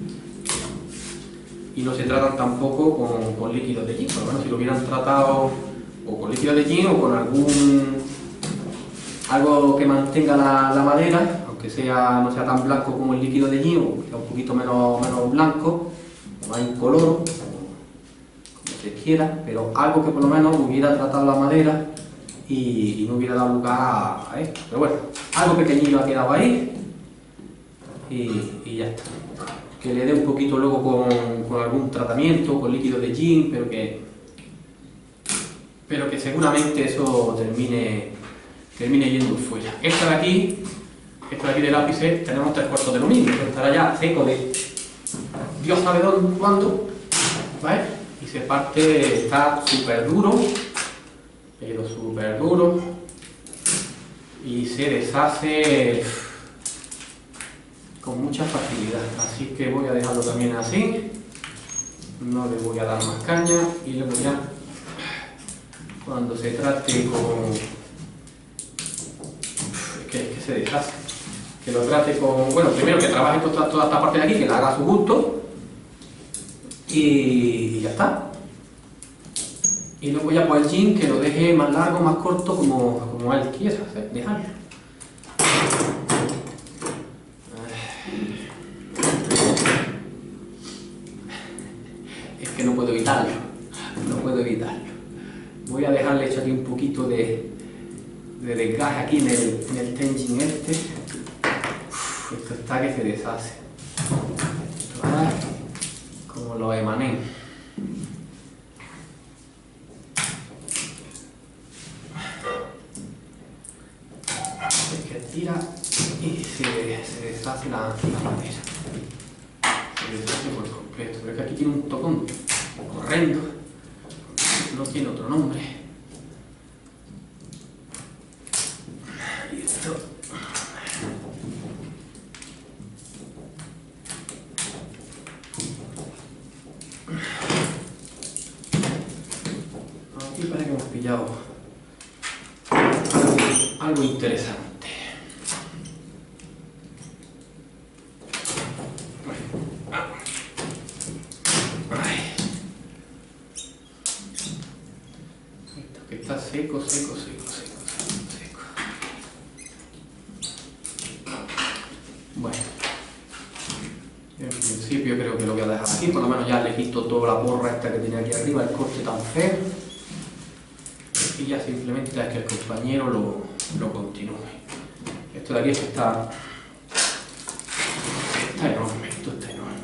y no se tratan tampoco con, con líquidos de jean. Por lo menos si lo hubieran tratado o con líquidos de jean o con algún algo que mantenga la, la madera, aunque sea no sea tan blanco como el líquido de jean o sea un poquito menos, menos blanco o más incoloro, como, como se quiera, pero algo que por lo menos hubiera tratado la madera y, y no hubiera dado lugar a, a esto. Pero bueno, algo pequeñito ha quedado ahí y, y ya está. Que le dé un poquito luego con, con algún tratamiento, con líquido de jean, pero que, pero que seguramente eso termine, termine yendo fuera. Esta de aquí, esta de aquí de lápices, tenemos tres cuartos de lo mismo, pero estará ya seco de Dios sabe dónde, cuándo, ¿vale? Y se parte, está súper duro, pero súper duro, y se deshace con mucha facilidad, así que voy a dejarlo también así, no le voy a dar más caña y luego ya cuando se trate con es que, es que se deshace, que lo trate con, bueno, primero que trabaje toda, toda esta parte de aquí, que la haga a su gusto y ya está. Y luego ya pues el jean que lo deje más largo, más corto, como, como él quiera dejarlo. Es que no puedo evitarlo, no puedo evitarlo. Voy a dejarle hecho aquí un poquito de, de desgaje aquí en el, en el tenjin este. Uf, esto está que se deshace. Esto es como lo emané. Tira y se, se deshace la, la madera, se deshace por completo, pero es que aquí tiene un tocón horrendo, no tiene otro nombre. Y esto aquí parece que hemos pillado algo, algo interesante. Está seco, seco, seco, seco, seco, seco. Bueno, en principio creo que lo voy a dejar aquí, por lo menos ya le quito toda la borra esta que tenía aquí arriba, el corte tan feo. Y ya simplemente es que el compañero lo, lo continúe. Esto de aquí es que está, está enorme, esto está enorme.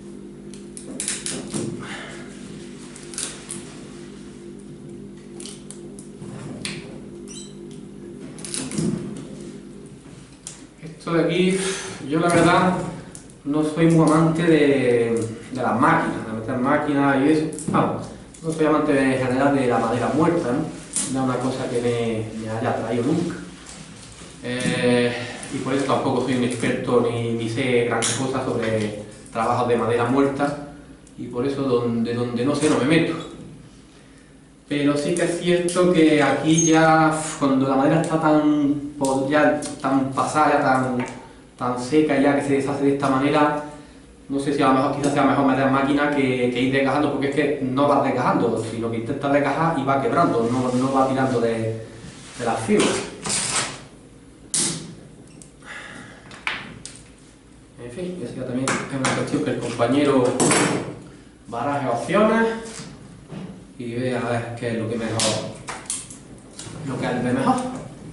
Esto de aquí, yo la verdad no soy muy amante de, de las máquinas, de meter máquinas y eso. Vamos, no soy amante en general de la madera muerta, ¿no? No es una cosa que me, me haya atraído nunca. Eh, y por eso tampoco soy un experto ni, ni sé gran cosa sobre trabajos de madera muerta y por eso donde, donde no sé no me meto. Pero sí que es cierto que aquí ya, cuando la madera está tan, ya, tan pasada, ya tan, tan seca, ya que se deshace de esta manera, no sé si a lo mejor quizás sea mejor meter máquina que, que ir desgajando, porque es que no va desgajando, sino que intenta desgajar y va quebrando, no, no va tirando de, de las fibras. En fin, eso ya también es una cuestión que el compañero baraje opciones y ve a ver qué es lo que mejor, lo que él ve mejor.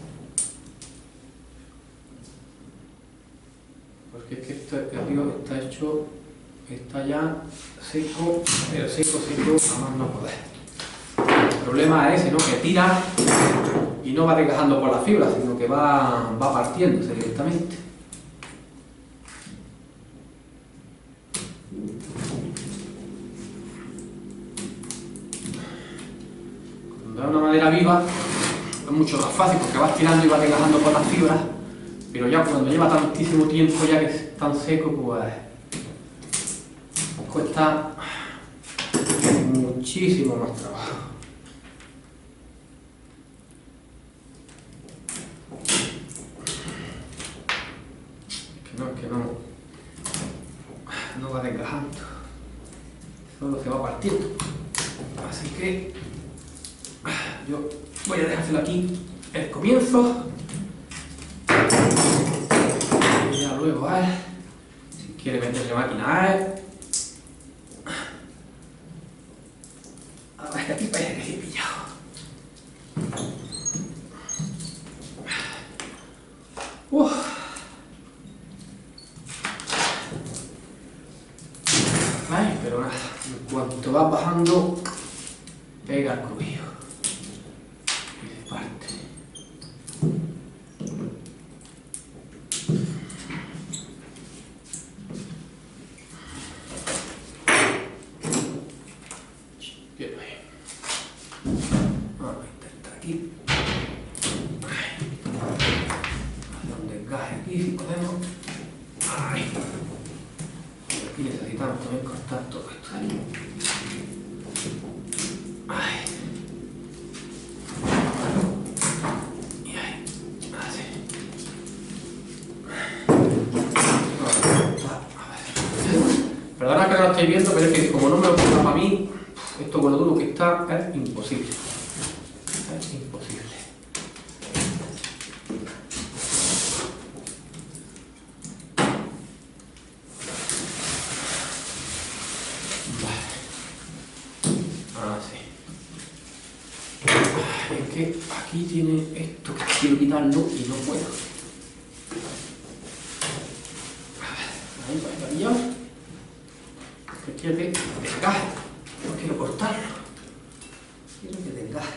Porque es que esto, digo, está hecho, está ya seco, pero seco, seco, a más no poder. El problema es ese, ¿no? Que tira y no va desgajando por las fibras, sino que va, va partiéndose directamente. Cuando es una madera viva es mucho más fácil porque vas tirando y vas desgajando por las fibras, pero ya cuando lleva tantísimo tiempo ya que es tan seco, pues cuesta muchísimo más trabajo. Es que no, es que no, no va desgajando, solo se va partiendo. Así que yo voy a dejárselo aquí el comienzo y ya luego a él, si quiere meterle máquina a él. A ver, aquí parece que sí he pillado. Uf. Ay, pero nada, en cuanto va bajando, pega el crujido y se parte. Bien ahí. Vamos a intentar aquí. Hacer un desgaje aquí si podemos. Ay. Aquí necesitamos también cortar todo esto de aquí. Ay. Y ahí. Así. Perdona que no lo estéis viendo, pero es que como no me lo ponga para mí, esto con lo duro que está es imposible. Es imposible. Es que aquí tiene esto que quiero quitarlo y no puedo. Ahí va a pillar. Que quiero que desgaje. No quiero cortarlo. Quiero que desgaje.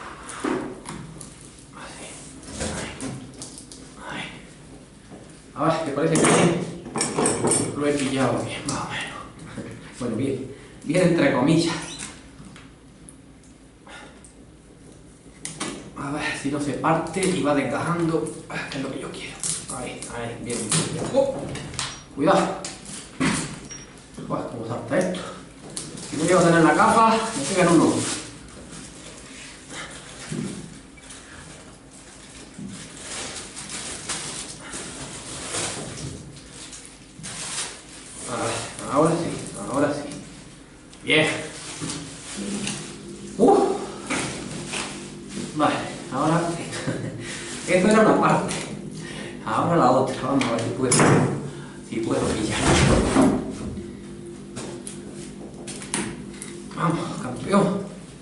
Así. Ahí. Ahí. A ver, ¿te parece que bien? Lo he pillado bien, más o menos. Bueno, bien. Bien entre comillas. A ver si no se parte y va desgajando, que es lo que yo quiero. Ahí, ahí, bien, bien. Oh, cuidado. Uah, ¿cómo salta esto? Si no llego a tener la capa, me pegan uno. A ver, ahora sí, ahora sí. Bien. Uh. Vale, ahora esto era una parte, ahora la otra, vamos a ver si puedo, si puedo pillar. Vamos, campeón.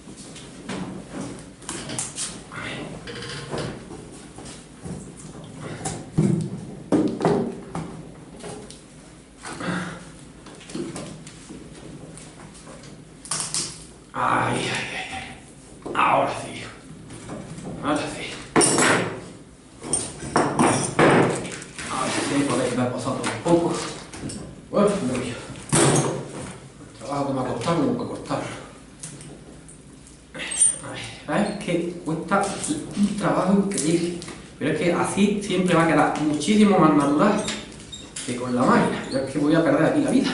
Ay, ay, ay, ay. Ahora sí. Ahora sí. Ahora sí podéis ver vosotros un poco. Bueno, me voy. El trabajo que me ha costado, no me ha costado. ¿Veis? Que cuesta un trabajo increíble. Pero es que así siempre va a quedar muchísimo más natural que con la máquina. Yo es que voy a perder aquí la vida.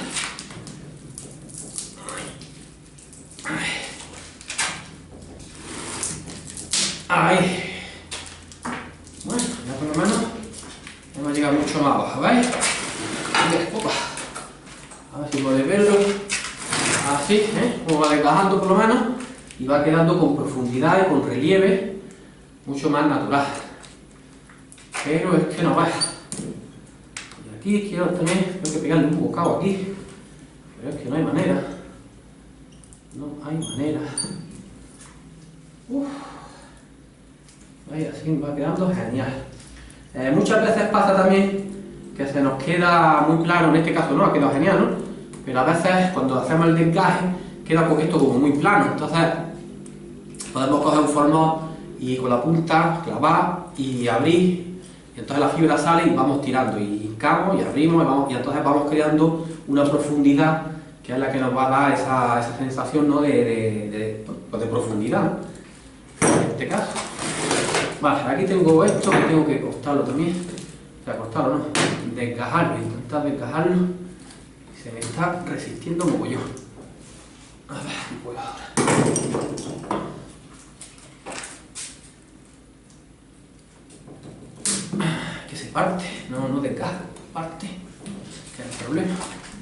Ahí. Bueno, ya por lo menos hemos llegado mucho más abajo, ¿veis? Opa. A ver si podéis verlo. Así, ¿eh? Como va desgajando por lo menos y va quedando con profundidad y con relieve mucho más natural. Pero es que no va. Y aquí quiero también, tengo que pegarle un bocado aquí, pero es que no hay manera. No hay manera. Uf. Ahí así va quedando genial. Eh, muchas veces pasa también que se nos queda muy claro, en este caso no, ha quedado genial, ¿no? Pero a veces cuando hacemos el desgaje queda esto como muy plano, entonces podemos coger un formol y con la punta clavar y abrir, y entonces la fibra sale y vamos tirando y hincamos y abrimos y, vamos, y entonces vamos creando una profundidad que es la que nos va a dar esa, esa sensación, ¿no? de, de, de, pues de profundidad, ¿no? En este caso. Vale, aquí tengo esto que tengo que cortarlo también, o sea, cortarlo no, desgajarlo, intentar desgajarlo, y se me está resistiendo mogollón. A ver si puedo ahora. Que se parte, no, no desgaja, parte, que es el problema.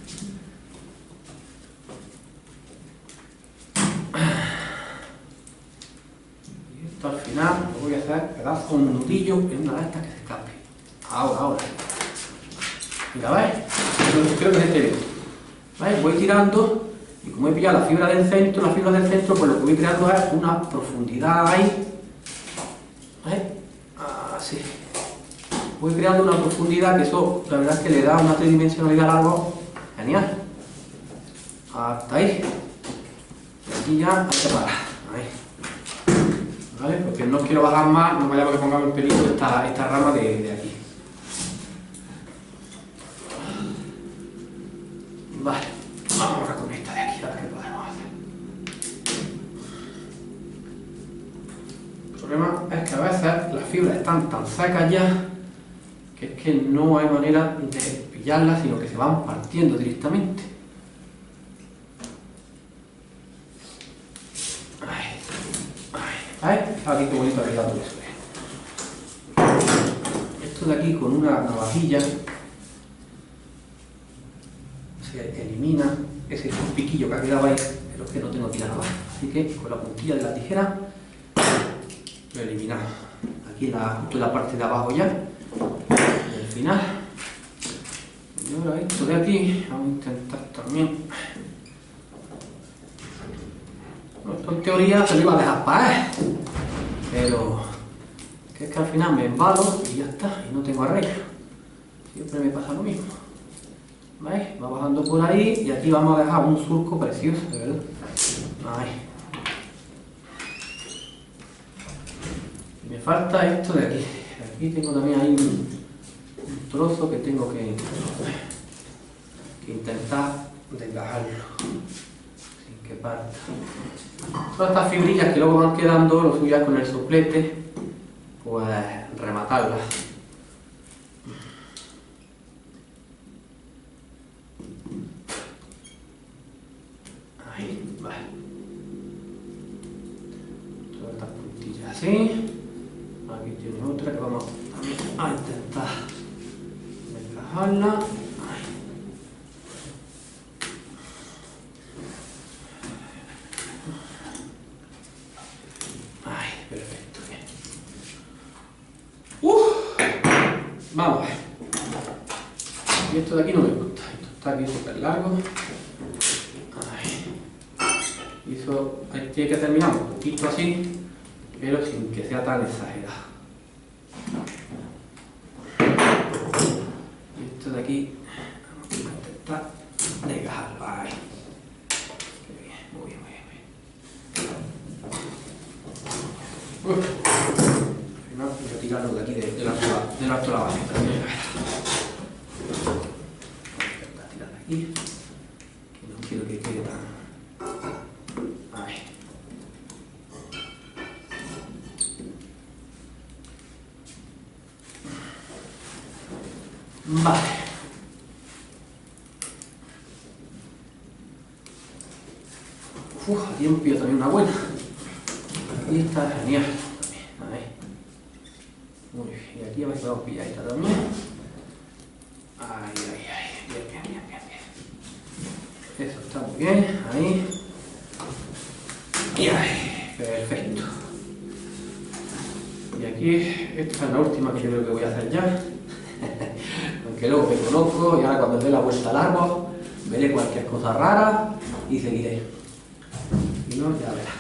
Al final lo voy a hacer pedazo un nudillo en una de estas que se escape. Ahora, ahora. Mira, ¿veis? Creo que es este bien. ¿Veis? Voy tirando y como he pillado la fibra del centro, la fibra del centro, pues lo que voy creando es una profundidad ahí. ¿Veis? Así. Voy creando una profundidad que eso, la verdad es que le da una tridimensionalidad al algo genial. Hasta ahí. Y aquí ya hay que parar. Ahí. ¿Vale? Porque no quiero bajar más, no vayamos a que pongamos en peligro esta, esta rama de, de aquí. Vale, vamos a con esta de aquí, a ver qué podemos hacer. El problema es que a veces las fibras están tan secas ya que es que no hay manera de pillarlas, sino que se van partiendo directamente. ¿Veis? Aquí qué bonito arreglado eso. Esto de aquí con una navajilla se elimina ese piquillo que ha quedado ahí, pero es que no tengo aquí la navaja. Así que con la puntilla de la tijera lo eliminamos. Aquí la, justo en la parte de abajo ya. Y al final. Y ahora esto de aquí, vamos a intentar también. Esto en teoría se lo iba a dejar para él, pero que es que al final me embalo y ya está, y no tengo arreglo. Siempre me pasa lo mismo. ¿Veis? Va bajando por ahí y aquí vamos a dejar un surco precioso, de verdad. Ahí. Y me falta esto de aquí. Aquí tengo también ahí un, un trozo que tengo que, que intentar desgajarlo. Que parta. Todas estas fibrillas que luego van quedando, lo suyo es con el soplete, pues rematarlas. Ahí, vale. Todas estas puntillas así. Aquí tiene otra que vamos también a intentar desgajarla. Vamos a ver. Y esto de aquí no me gusta. Esto está aquí súper largo. Ay. Y eso ahí tiene que terminar un poquito así, pero sin que sea tan exagerado. Y esto de aquí vamos a intentar desgajarlo. Ahí. Qué bien, muy bien, muy bien. Uf. No, voy a tirarlo de aquí, de, de la de la otra base. Voy a tirar de aquí, que no quiero que quede tan... Ahí. Vale. Uf, aquí hemos pillado también una buena. Aquí está genial. podemos pillar esta también. Ahí, ahí, ahí, bien, bien, bien, bien, bien. Eso está muy bien, ahí. Y ahí, perfecto. Y aquí, esta es la última que yo creo que voy a hacer ya. Aunque luego me conozco y ahora cuando dé la vuelta al árbol, veré cualquier cosa rara y seguiré. Si no, ya verás.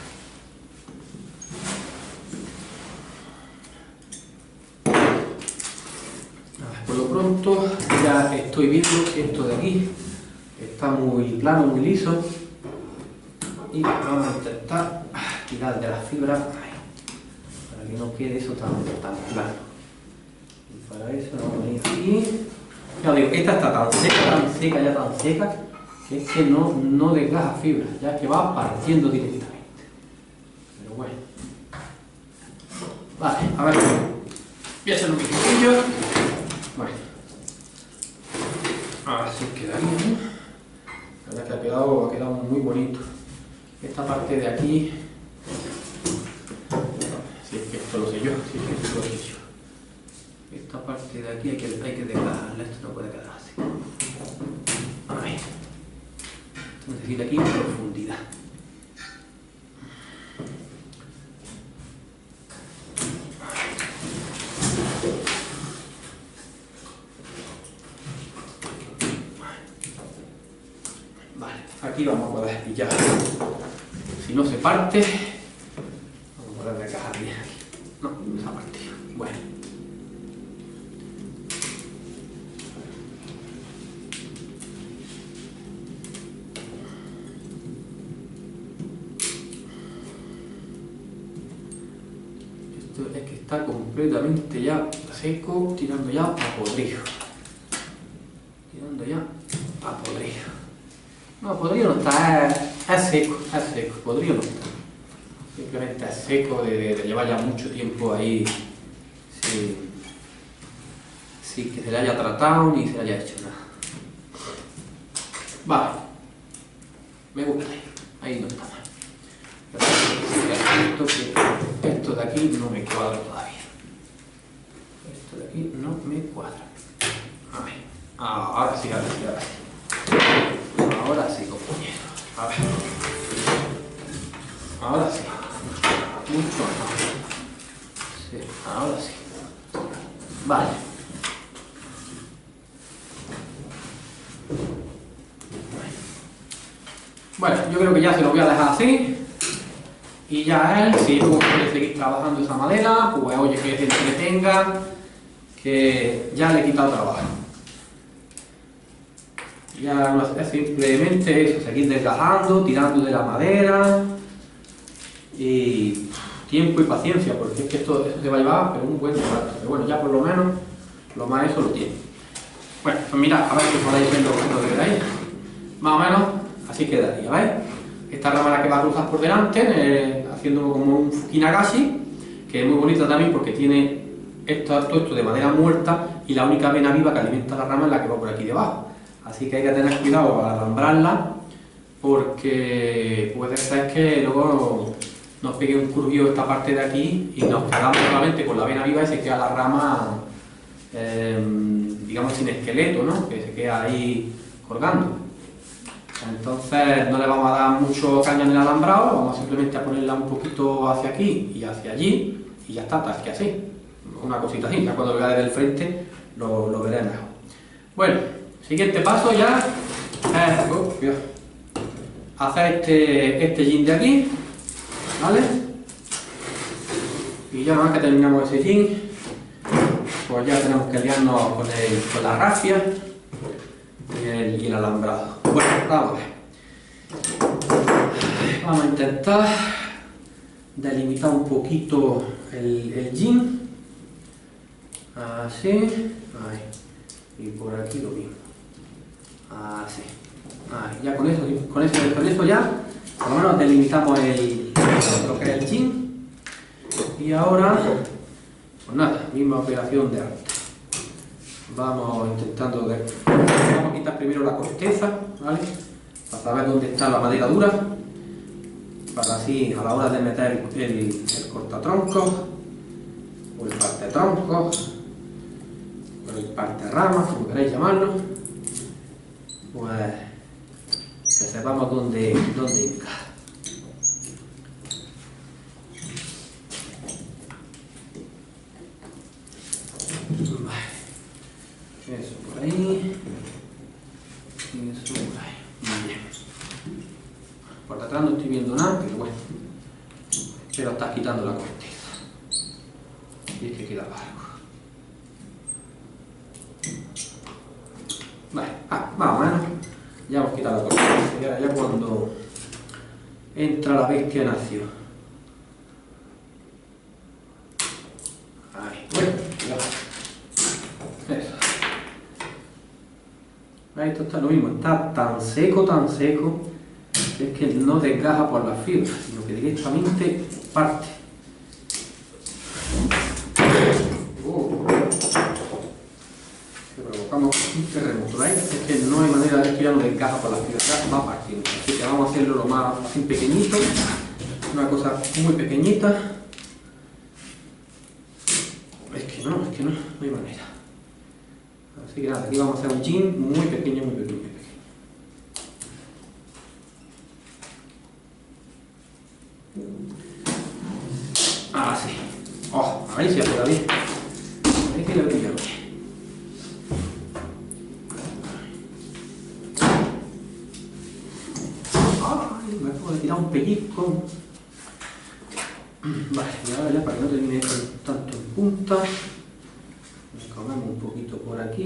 Por lo pronto ya estoy viendo que esto de aquí está muy plano, muy liso. Y vamos a intentar tirar de las fibras para que no quede eso tan, tan plano. Y para eso vamos a venir aquí. Ya digo, esta está tan seca, tan seca, ya tan seca, que es que no, no desgaja fibras, ya que va partiendo directamente. Pero bueno. Vale, a ver. Voy a hacer un poquillo. Bueno. Así quedaría, ¿no? La verdad que ha quedado, ha quedado muy bonito. Esta parte de aquí, si es que esto lo sé yo, si es que esto lo sé yo. Esta parte de aquí hay que, hay que desgajarla, esto no puede quedar así. Ahí. Necesita aquí profundidad. Vale, aquí vamos a poder pillar. Si no se parte, vamos a poder encajar bien aquí. No, no se ha partido. Bueno. Esto es que está completamente ya seco, tirando ya a podrido. Tirando ya a podrido. No, podrido no está, es, es seco, es seco, podrido no está. Simplemente es seco de, de, de llevar ya mucho tiempo ahí sin, sin que se le haya tratado ni se le haya hecho nada. Vale, me gusta ahí, ahí no está mal. Pero esto, que, esto de aquí no me cuadra todavía. Esto de aquí no me cuadra. A ver, ah, ahora sí, ahora sí, ahora sí. Ahora sí, compañero. A ver. Ahora sí. Mucho mejor. Sí, ahora sí. Vale. Bueno, yo creo que ya se lo voy a dejar así. Y ya él, si luego quiere seguir trabajando esa madera, pues oye, que se entretenga, que ya le he quitado trabajo. Ya es simplemente eso, seguir desgajando, tirando de la madera y tiempo y paciencia, porque es que esto, esto se va a llevar pero un buen rato. Pero bueno, ya por lo menos lo más eso lo tiene. Bueno, pues mirad, a ver si podéis ver lo que veréis. Más o menos así quedaría, ¿veis? Esta rama la que va a cruzar por delante, eh, haciendo como un fukinagashi, que es muy bonita también porque tiene esto, todo esto de madera muerta y la única vena viva que alimenta la rama es la que va por aquí debajo. Así que hay que tener cuidado al alambrarla porque puede ser que luego nos pegue un curvio esta parte de aquí y nos quedamos solamente con la vena viva y se queda la rama, eh, digamos, sin esqueleto, ¿no? Que se queda ahí colgando. Entonces no le vamos a dar mucho caña en el alambrado, vamos simplemente a ponerla un poquito hacia aquí y hacia allí y ya está, tal que así. Una cosita así, ya cuando lo vea desde el frente lo, lo veré mejor. Bueno, siguiente paso ya es oh, hacer este, este jean de aquí, ¿vale? Y ya una vez que terminamos ese jean, pues ya tenemos que liarnos con, el, con la rafia y el, y el alambrado. Bueno, vamos a ver. Vamos a intentar delimitar un poquito el, el jean. Así, ahí. Y por aquí lo mismo. Así. Ahí. Ya con eso, con eso, con eso ya, por lo menos delimitamos el, lo que es el jean. Y ahora, pues nada, misma operación de arte. Vamos intentando de, vamos a quitar primero la corteza, ¿vale? Para saber dónde está la madera dura, para así a la hora de meter el, el cortatronco o el partetronco, parte ramas, como queráis llamarlo, pues que sepamos dónde, dónde encaja. Vale. Eso por ahí. Y eso por ahí. Muy bien. Por detrás no estoy viendo nada, pero bueno. Pero estás quitando la corteza. Y es que queda largo. Vale, ah, más o menos. Ya hemos quitado la corteza. Y ahora ya cuando entra la bestia nació. Ahí, bueno, ya. Eso. Ahí esto está lo mismo, está tan seco, tan seco, que es que no desgaja por las fibras, sino que directamente parte. Oh. Que provocamos un terremoto, ¿veis? Es que no hay manera de que ya no desgaja por las fibras, ya va partiendo. Así que vamos a hacerlo lo más así pequeñito, una cosa muy pequeñita. Es que no, es que no, no hay manera. Así que nada, aquí vamos a hacer un chin muy pequeño, muy pequeño, muy pequeño. Ah, sí. Oh, ahí se afuera bien. Ahí que le voy a pillar bien. Ay, me acabo de tirar un pellizco. Vale, y ahora ya para que no termine tanto en punta, le comemos un poquito por aquí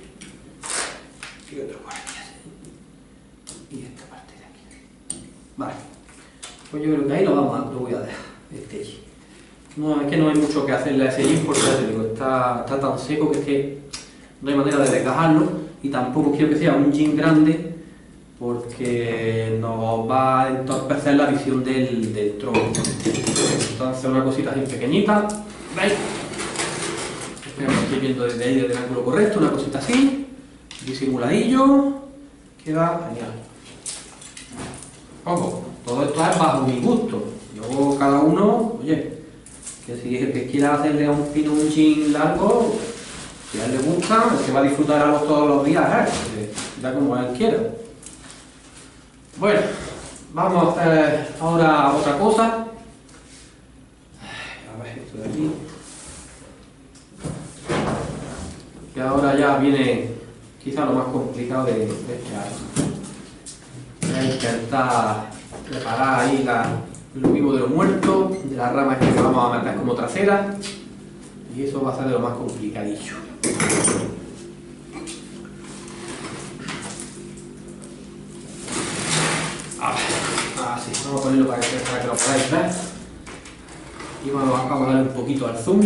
y otro por aquí y esta parte de aquí. Vale, pues yo creo que ahí lo vamos a, lo voy a dejar, este allí. No, es que no hay mucho que hacerle a ese gin porque ya te digo, está, está tan seco que es que no hay manera de desgajarlo y tampoco quiero que sea un gin grande porque nos va a entorpecer la visión del, del tronco. Entonces una cosita así pequeñita, ¿veis? Espero que estoy viendo desde ahí, desde el ángulo correcto, una cosita así, disimuladillo, queda genial. Ojo, todo esto es bajo mi gusto. Yo, cada uno, oye, que si el que quiera hacerle a un pino un chin largo, si a él le gusta, el que va a disfrutar a los todos los días, ¿eh? Ya como él quiera. Bueno, vamos a hacer ahora otra cosa. A ver, esto de aquí. Que ahora ya viene quizá lo más complicado de, de este arte. Voy a intentar preparar ahí la, lo vivo de lo muerto, de las ramas que vamos a meter como trasera. Y eso va a ser de lo más complicadillo. Ah, sí, vamos a ponerlo para que, para que lo podáis ver. Y vamos, vamos a darle un poquito al zoom.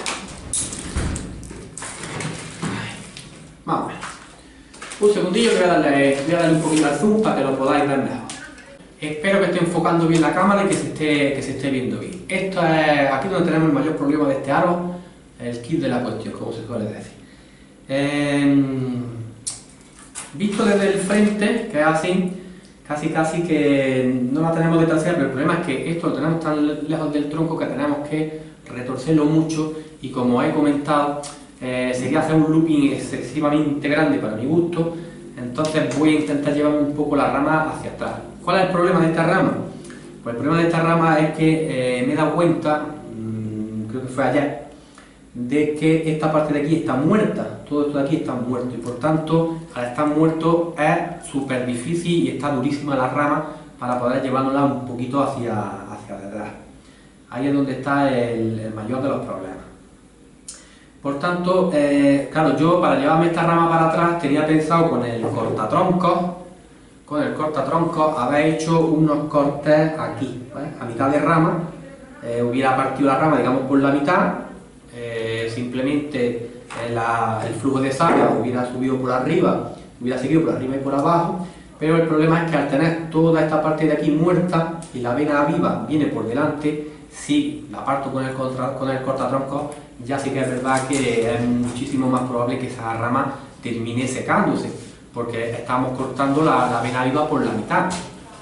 Vamos. Un segundillo que voy a, darle, voy a darle un poquito al zoom para que lo podáis ver mejor. Espero que esté enfocando bien la cámara y que se esté, que se esté viendo bien. Esto es aquí donde tenemos el mayor problema de este aro, el kit de la cuestión, como se suele decir. Eh, visto desde el frente, que es así, casi casi que no la tenemos de trasera, pero el problema es que esto lo tenemos tan lejos del tronco que tenemos que retorcerlo mucho y como he comentado, eh, sería hacer un looping excesivamente grande para mi gusto, entonces voy a intentar llevar un poco la rama hacia atrás. ¿Cuál es el problema de esta rama? Pues el problema de esta rama es que eh, me he dado cuenta, mmm, creo que fue ayer, de que esta parte de aquí está muerta, todo esto de aquí está muerto y por tanto al estar muerto es súper difícil y está durísima la rama para poder llevárnosla un poquito hacia, hacia detrás. Ahí es donde está el, el mayor de los problemas. Por tanto, eh, claro, yo para llevarme esta rama para atrás tenía pensado con el cortatroncos, con el cortatroncos haber hecho unos cortes aquí, ¿vale? A mitad de rama, eh, hubiera partido la rama digamos por la mitad. Eh, simplemente eh, la, el flujo de savia hubiera subido por arriba, hubiera seguido por arriba y por abajo, pero el problema es que al tener toda esta parte de aquí muerta y la vena viva viene por delante, si la parto con el, contra, con el cortatroncos, ya sí que es verdad que es muchísimo más probable que esa rama termine secándose, porque estamos cortando la, la vena viva por la mitad.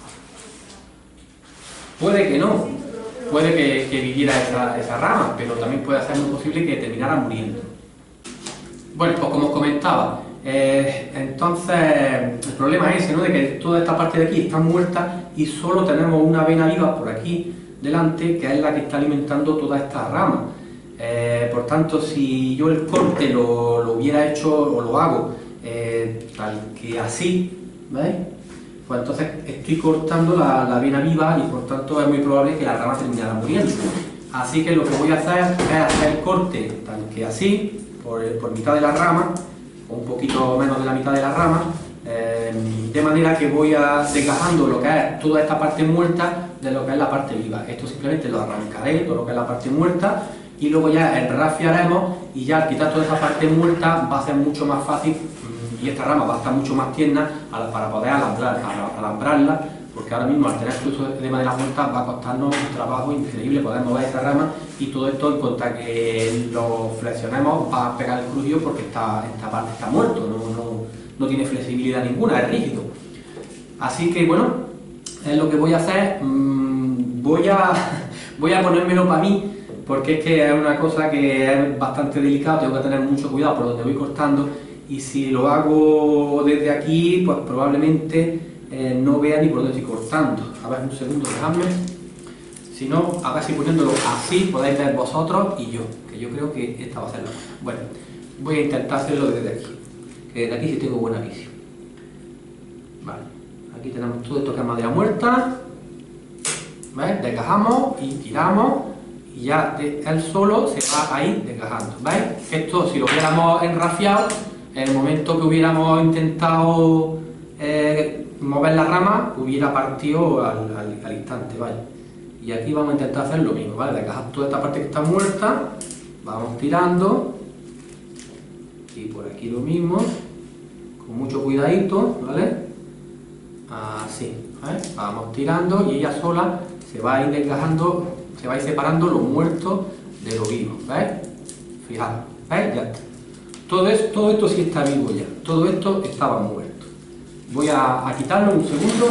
Puede que no, puede que, que viviera esa, esa rama, pero también puede ser muy posible que terminara muriendo. Bueno, pues como os comentaba, eh, entonces el problema es ese, ¿no? De que toda esta parte de aquí está muerta y solo tenemos una vena viva por aquí delante, que es la que está alimentando toda esta rama. Eh, por tanto, si yo el corte lo, lo hubiera hecho o lo hago eh, tal que así, ¿veis? Pues entonces estoy cortando la, la vena viva y por tanto es muy probable que la rama terminara muriendo. Así que lo que voy a hacer es hacer el corte tal que así, por, por mitad de la rama, o un poquito menos de la mitad de la rama, eh, de manera que voy a desgajando lo que es toda esta parte muerta de lo que es la parte viva. Esto simplemente lo arrancaré, todo lo que es la parte muerta, y luego ya enrafiaremos, y ya al quitar toda esa parte muerta va a ser mucho más fácil, y esta rama va a estar mucho más tierna para poder alambrar, alambrarla, porque ahora mismo al tener cruzo de madera muerta va a costarnos un trabajo increíble poder mover esta rama, y todo esto en cuanto a que lo flexionemos va a pegar el crujido porque esta, esta parte está muerto, no, no, no tiene flexibilidad ninguna, es rígido. Así que bueno, es lo que voy a hacer. Mmm, voy, a, voy a ponérmelo para mí, porque es que es una cosa que es bastante delicada, tengo que tener mucho cuidado por donde voy cortando, y si lo hago desde aquí, pues probablemente eh, no vea ni por dónde estoy cortando. A ver, un segundo, dejadme. Si no, a ver si poniéndolo así podéis ver vosotros y yo, que yo creo que esta va a ser la buena. Bueno, voy a intentar hacerlo desde aquí, que desde aquí sí tengo buena visión. Vale, aquí tenemos todo esto que es madera muerta, ¿veis? Desgajamos y tiramos, y ya de él solo se va a ir desgajando, ¿veis? Esto, si lo hubiéramos enrafiado, en el momento que hubiéramos intentado eh, mover la rama, hubiera partido al, al, al instante, ¿vale? Y aquí vamos a intentar hacer lo mismo, ¿vale? Desgajar toda esta parte que está muerta, vamos tirando, y por aquí lo mismo, con mucho cuidadito, ¿vale? Así, ¿vale? Vamos tirando y ella sola se va a ir desgajando, se va a ir separando lo muerto de lo vivo, ¿veis? Fijaros, ¿veis? Ya está. Todo esto, todo esto sí está vivo ya, todo esto estaba muerto. Voy a, a quitarlo un segundo.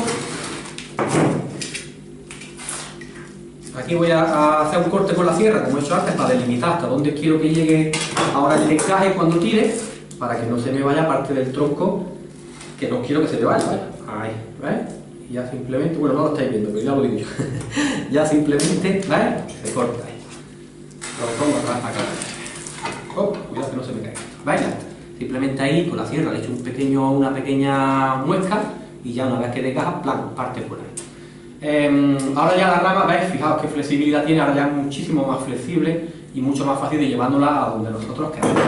Aquí voy a, a hacer un corte con la sierra, como he hecho antes, para delimitar hasta dónde quiero que llegue ahora el encaje cuando tire, para que no se me vaya parte del tronco, que no quiero que se me vaya, ¿vale? Ahí, ¿veis? Y ya simplemente, bueno, no lo estáis viendo, pero ya lo digo yo. Ya simplemente, ¿veis? Se corta ahí. Lo pongo atrás acá. Oh, cuidado que no se me caiga. ¿Veis? Simplemente ahí con la sierra le echo un pequeño, una pequeña muesca, y ya una vez que desgaja, plan, parte por ahí. Eh, ahora ya la rama, ¿veis? Fijaos qué flexibilidad tiene, ahora ya es muchísimo más flexible y mucho más fácil de llevándola a donde nosotros queremos.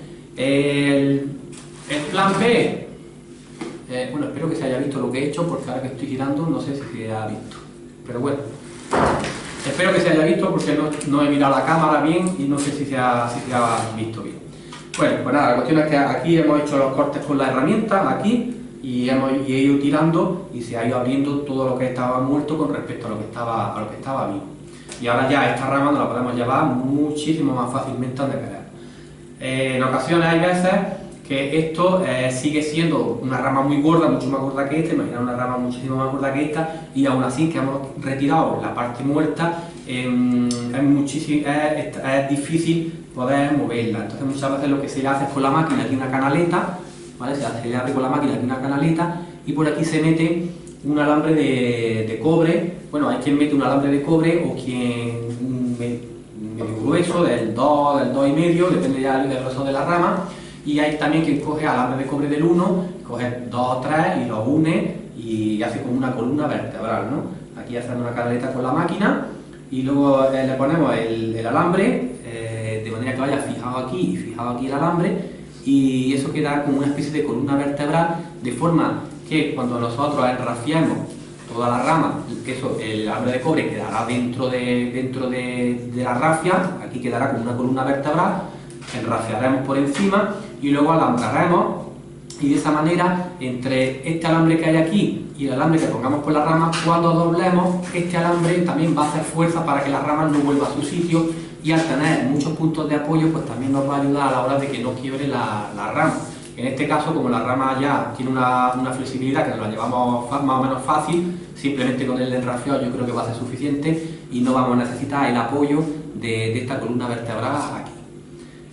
El, el plan B, eh, bueno, espero que se haya visto lo que he hecho, porque ahora que estoy girando no sé si se ha visto, pero bueno, espero que se haya visto porque no, no he mirado la cámara bien y no sé si se ha, si se ha visto bien. Bueno, pues nada, la cuestión es que aquí hemos hecho los cortes con la herramienta, aquí, y hemos y he ido tirando y se ha ido abriendo todo lo que estaba muerto con respecto a lo que estaba, a lo que estaba vivo. Y ahora ya esta rama nos la podemos llevar muchísimo más fácilmente donde queremos. Eh, en ocasiones hay veces que esto eh, sigue siendo una rama muy gorda, mucho más gorda que esta, imagina una rama muchísimo más gorda que esta, y aún así que hemos retirado la parte muerta, eh, es, muchísimo, es, es difícil poder moverla. Entonces muchas veces lo que se hace es con la máquina aquí una canaleta, ¿vale? Se, hace, se le abre con la máquina aquí una canaleta y por aquí se mete un alambre de, de cobre. Bueno, hay quien mete un alambre de cobre o quien un medio grueso, del dos, del dos y medio, depende ya del grosor de la rama. Y hay también quien coge alambre de cobre del uno, coge dos o tres y los une y hace como una columna vertebral, ¿no? Aquí hacemos una canaleta con la máquina y luego eh, le ponemos el, el alambre eh, de manera que vaya fijado aquí y fijado aquí el alambre, y eso queda como una especie de columna vertebral, de forma que cuando nosotros enrafiemos toda la rama, eso, el alambre de cobre quedará dentro de, dentro de, de la rafia, aquí quedará como una columna vertebral, enrafiaremos por encima y luego alambraremos, y de esa manera entre este alambre que hay aquí y el alambre que pongamos por la rama, cuando doblemos este alambre también va a hacer fuerza para que la rama no vuelva a su sitio, y al tener muchos puntos de apoyo pues también nos va a ayudar a la hora de que no quiebre la, la rama. En este caso, como la rama ya tiene una, una flexibilidad que nos la llevamos más o menos fácil, simplemente con el enrafiado yo creo que va a ser suficiente y no vamos a necesitar el apoyo de, de esta columna vertebral aquí.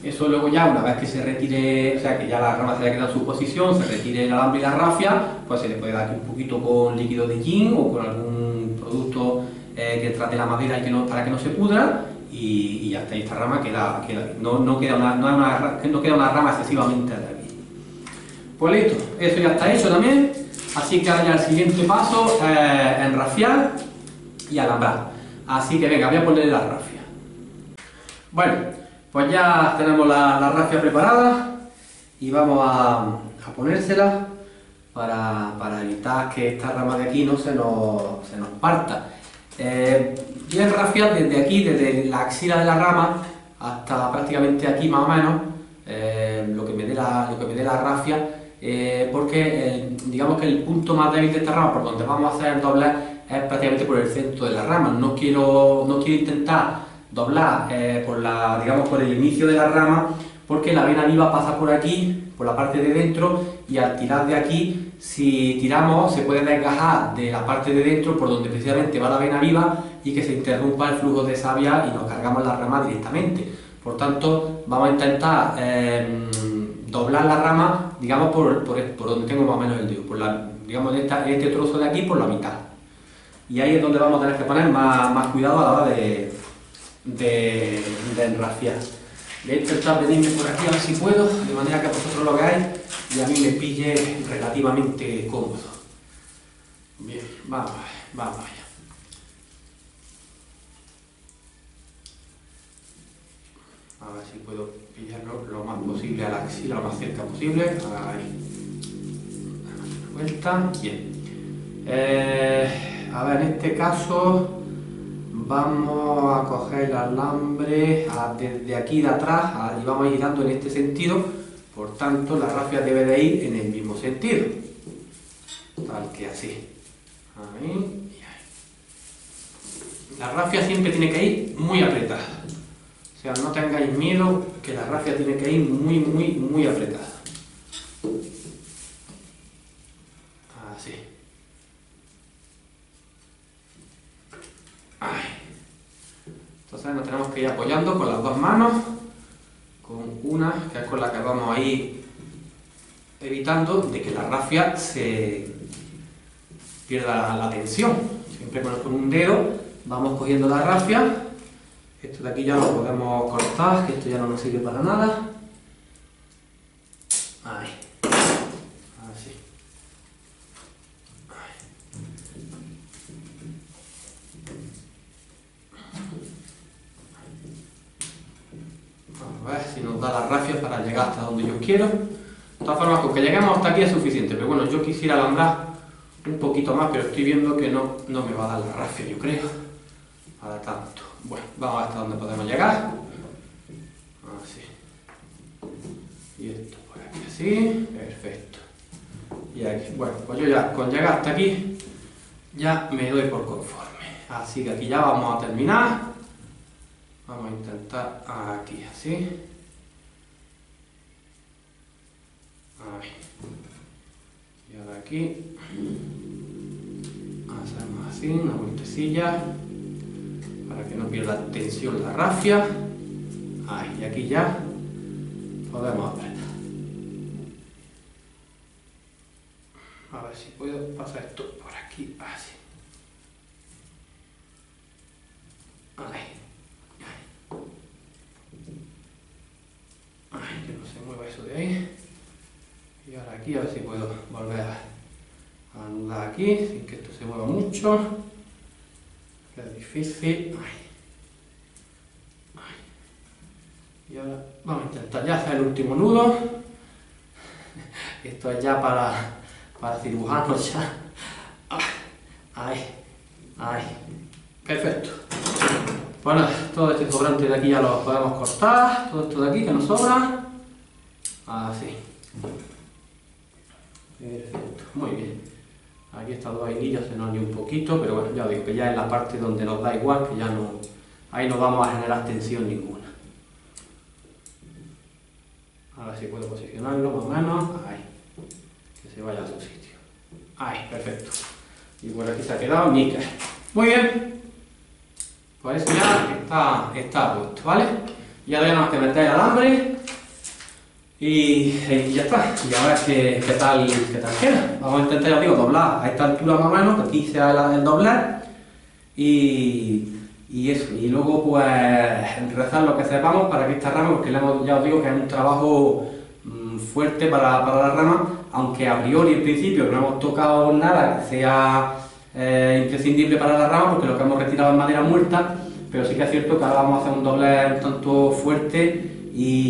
Eso luego ya, una vez que se retire, o sea, que ya la rama se haya quedado en su posición, se retire el alambre y la rafia, pues se le puede dar aquí un poquito con líquido de gin o con algún producto eh, que trate la madera y que no, para que no se pudra, y, y ya está, y esta rama queda, queda no, no, queda una, no, una, no queda una rama excesivamente débil. Pues listo, eso ya está hecho también, así que ahora ya el siguiente paso es enrafiar y alambrar. Así que venga, voy a ponerle la rafia. Bueno, pues ya tenemos la, la rafia preparada y vamos a, a ponérsela para, para evitar que esta rama de aquí no se nos, se nos parta. Eh, voy a enrafiar desde aquí, desde la axila de la rama hasta prácticamente aquí más o menos, eh, lo, que me dé la, lo que me dé la rafia, eh, porque eh, digamos que el punto más débil de esta rama, por donde vamos a hacer el doblez, es prácticamente por el centro de la rama. No quiero, no quiero intentar doblar eh, por, la, digamos, por el inicio de la rama, porque la vena viva pasa por aquí, por la parte de dentro, y al tirar de aquí, si tiramos, se puede desgajar de la parte de dentro por donde precisamente va la vena viva y que se interrumpa el flujo de savia y nos cargamos la rama directamente. Por tanto, vamos a intentar eh, doblar la rama, digamos, por, por, por donde tengo más o menos el dedo, por la, digamos, en, esta, en este trozo de aquí, por la mitad. Y ahí es donde vamos a tener que poner más, más cuidado a la hora de De, de enrafiar. Voy a intentar venirme por aquí a ver si puedo, de manera que vosotros lo veáis y a mí me pille relativamente cómodo. Bien, vamos, vamos allá. A ver si puedo pillarlo lo más posible a la axila, lo más cerca posible. Ahí. Vuelta. Bien. Eh, a ver, en este caso vamos a coger el alambre desde aquí de atrás y vamos a ir girando en este sentido, por tanto la rafia debe de ir en el mismo sentido, tal que así. Ahí y ahí. La rafia siempre tiene que ir muy apretada, o sea, no tengáis miedo que la rafia tiene que ir muy, muy, muy apretada. Así. Ahí. Entonces nos tenemos que ir apoyando con las dos manos, con una que es con la que vamos a ir evitando de que la rafia se pierda la, la tensión. Siempre con, con un dedo vamos cogiendo la rafia. Esto de aquí ya lo podemos cortar, que esto ya no nos sirve para nada. Ahí. Así. A ver si nos da la rafia para llegar hasta donde yo quiero. De todas formas, con que lleguemos hasta aquí es suficiente, pero bueno, yo quisiera alambrar un poquito más, pero estoy viendo que no, no me va a dar la rafia, yo creo, para tanto. Bueno, vamos hasta donde podemos llegar. Así. Y esto por aquí así, perfecto. Y aquí, bueno, pues yo ya con llegar hasta aquí, ya me doy por conforme. Así que aquí ya vamos a terminar. Vamos a intentar aquí, así. Ahí. Y ahora aquí. Hacemos así, una vueltecilla. Para que no pierda tensión la rafia. Ahí, y aquí ya podemos apretar. A ver si puedo pasar esto por aquí, así. Ahí. Ay, que no se mueva eso de ahí. Y ahora aquí a ver si puedo volver a anudar aquí sin que esto se mueva mucho. Que es difícil. Ay. Ay. Y ahora vamos a intentar ya hacer el último nudo. Esto es ya para, para cirujanos ya. Ay. Ay. Perfecto. Bueno, todo este sobrante de aquí ya lo podemos cortar, todo esto de aquí que nos sobra, así. Perfecto, muy bien. Aquí estas dos vainillas se nos han ido un poquito, pero bueno, ya os digo que ya es la parte donde nos da igual, que ya no, ahí no vamos a generar tensión ninguna. Ahora sí puedo posicionarlo más o menos, ahí, que se vaya a su sitio. Ahí, perfecto. Y por aquí se ha quedado níquel. Muy bien. Pues eso ya está, está puesto, ¿vale? Ya tenemos que meter el alambre Y, y ya está, y ahora qué, qué tal qué tal queda. Vamos a intentar, ya os digo, doblar a esta altura más o menos, que aquí sea la del doblar, y, y eso, y luego pues rezar lo que sepamos para que esta rama, porque le hemos- ya os digo que es un trabajo mm, fuerte para, para la rama, aunque a priori en principio no hemos tocado nada que sea eh, imprescindible para la rama, porque lo que hemos retirado es madera muerta, pero sí que es cierto que ahora vamos a hacer un doble un tanto fuerte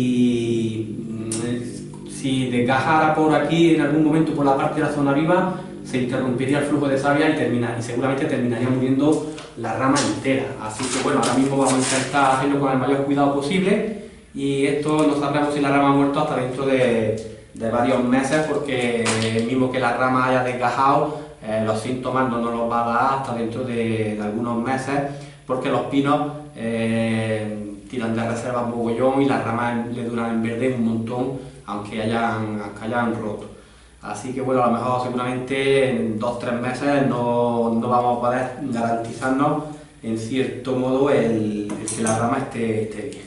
y mm, si desgajara por aquí en algún momento por la parte de la zona viva, se interrumpiría el flujo de savia y, termina, y seguramente terminaría muriendo la rama entera. Así que bueno, ahora mismo vamos a intentar hacerlo con el mayor cuidado posible y esto no sabremos si la rama ha muerto hasta dentro de, de varios meses, porque mismo que la rama haya desgajado, eh, los síntomas no nos los va a dar hasta dentro de, de algunos meses, porque los pinos eh, tiran de reserva mogollón y las ramas le duran en verde un montón, aunque hayan, aunque hayan roto. Así que bueno, a lo mejor seguramente en dos o tres meses no, no vamos a poder garantizarnos en cierto modo el, el que la rama esté, esté bien.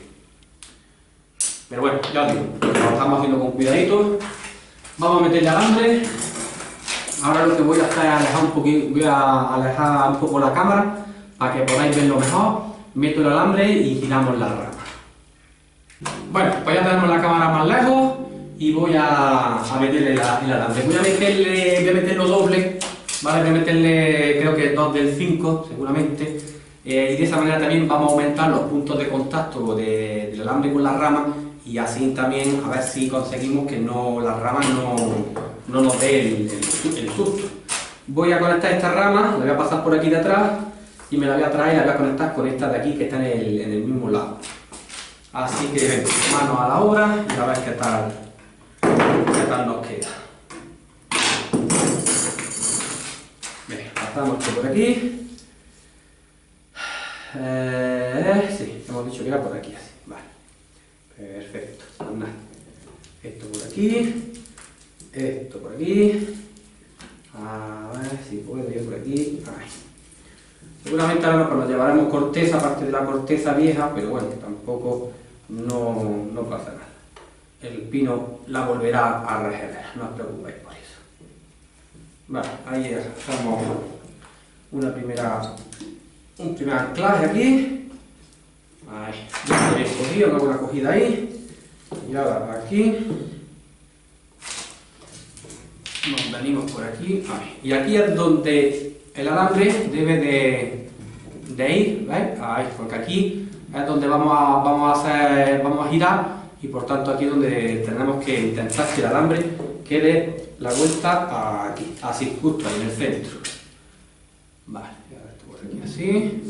Pero bueno, ya os digo, lo estamos haciendo con cuidadito. Vamos a meterle alambre. Ahora lo que voy a hacer es alejar un poquito, voy a alejar un poco la cámara para que podáis verlo mejor. Meto el alambre y giramos la rama. Bueno, pues ya tenemos la cámara más lejos y voy a, a meterle la, el alambre. Voy a meterle, voy a meterlo doble, ¿vale? Voy a meterle, creo que dos del cinco seguramente, eh, y de esa manera también vamos a aumentar los puntos de contacto de, del alambre con la rama, y así también a ver si conseguimos que no, la rama no, no nos dé el, el, el susto. Voy a conectar esta rama, la voy a pasar por aquí de atrás y me la voy a traer y la voy a conectar con esta de aquí que está en el, en el mismo lado. Así que venga, manos a la obra y a ver qué tal, qué tal nos queda. Bien, pasamos esto por aquí. Eh, sí, hemos dicho que era por aquí, así. Vale. Perfecto. Pues nada. Esto por aquí. Esto por aquí. A ver si puedo yo por aquí. Ahí. Seguramente ahora pues nos llevaremos corteza, aparte de la corteza vieja, pero bueno, tampoco no, no pasa nada. El pino la volverá a regenerar, no os preocupéis por eso. Vale, ahí hacemos una primera, un primer anclaje aquí. Ahí, ya lo he cogido, hago una cogida ahí. Y ahora aquí. Nos venimos por aquí. Ahí. Y aquí es donde el alambre debe de, de ir, ¿veis? Ahí, porque aquí es donde vamos a, vamos a hacer, vamos a girar, y por tanto aquí es donde tenemos que intentar que el alambre quede la vuelta aquí, así, justo ahí en el centro. Vale, y ahora esto por aquí así,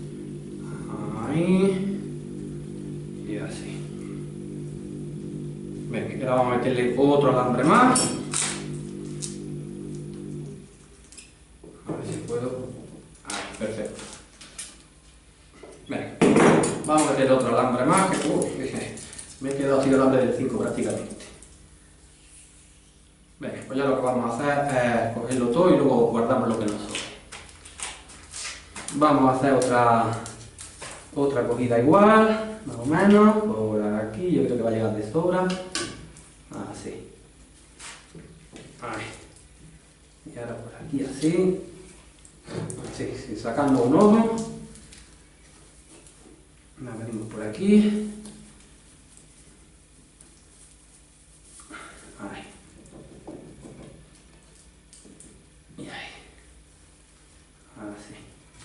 ahí, y así. Venga, y ahora vamos a meterle otro alambre más. A ver si puedo. Ahí, perfecto. Venga, vamos a meter otro alambre más, que uh, me he quedado sin alambre del cinco prácticamente. Venga, pues ya lo que vamos a hacer es cogerlo todo y luego guardamos lo que nos sobra. Vamos a hacer otra, otra cogida igual, más o menos, por aquí, yo creo que va a llegar de sobra. Así. Ahí. Y ahora por aquí así. Así, sí, sacando un ojo. Nos venimos por aquí. Ahí. Y ahí. Así.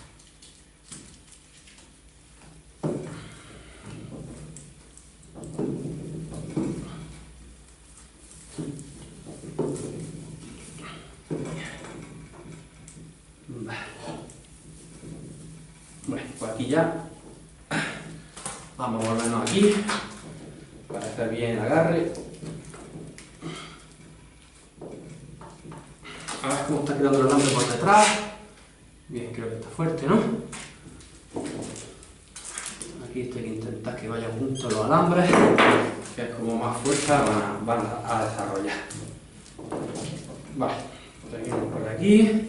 Bueno, pues aquí ya vamos a volvernos aquí para hacer bien el agarre. A ver cómo está quedando el alambre por detrás. Bien, creo que está fuerte, ¿no? Aquí esto hay que intentar que vaya junto a los alambres, que es como más fuerza van a, van a desarrollar. Vale, seguimos por aquí.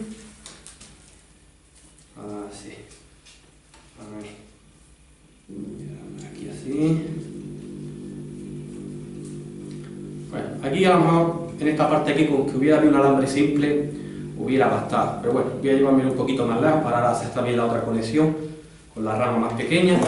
Así. Ahí. Aquí así. a lo mejor en esta parte aquí, con que hubiera habido un alambre simple, hubiera bastado. Pero bueno, voy a llevarme un poquito más lejos para hacer también la otra conexión con la rama más pequeña.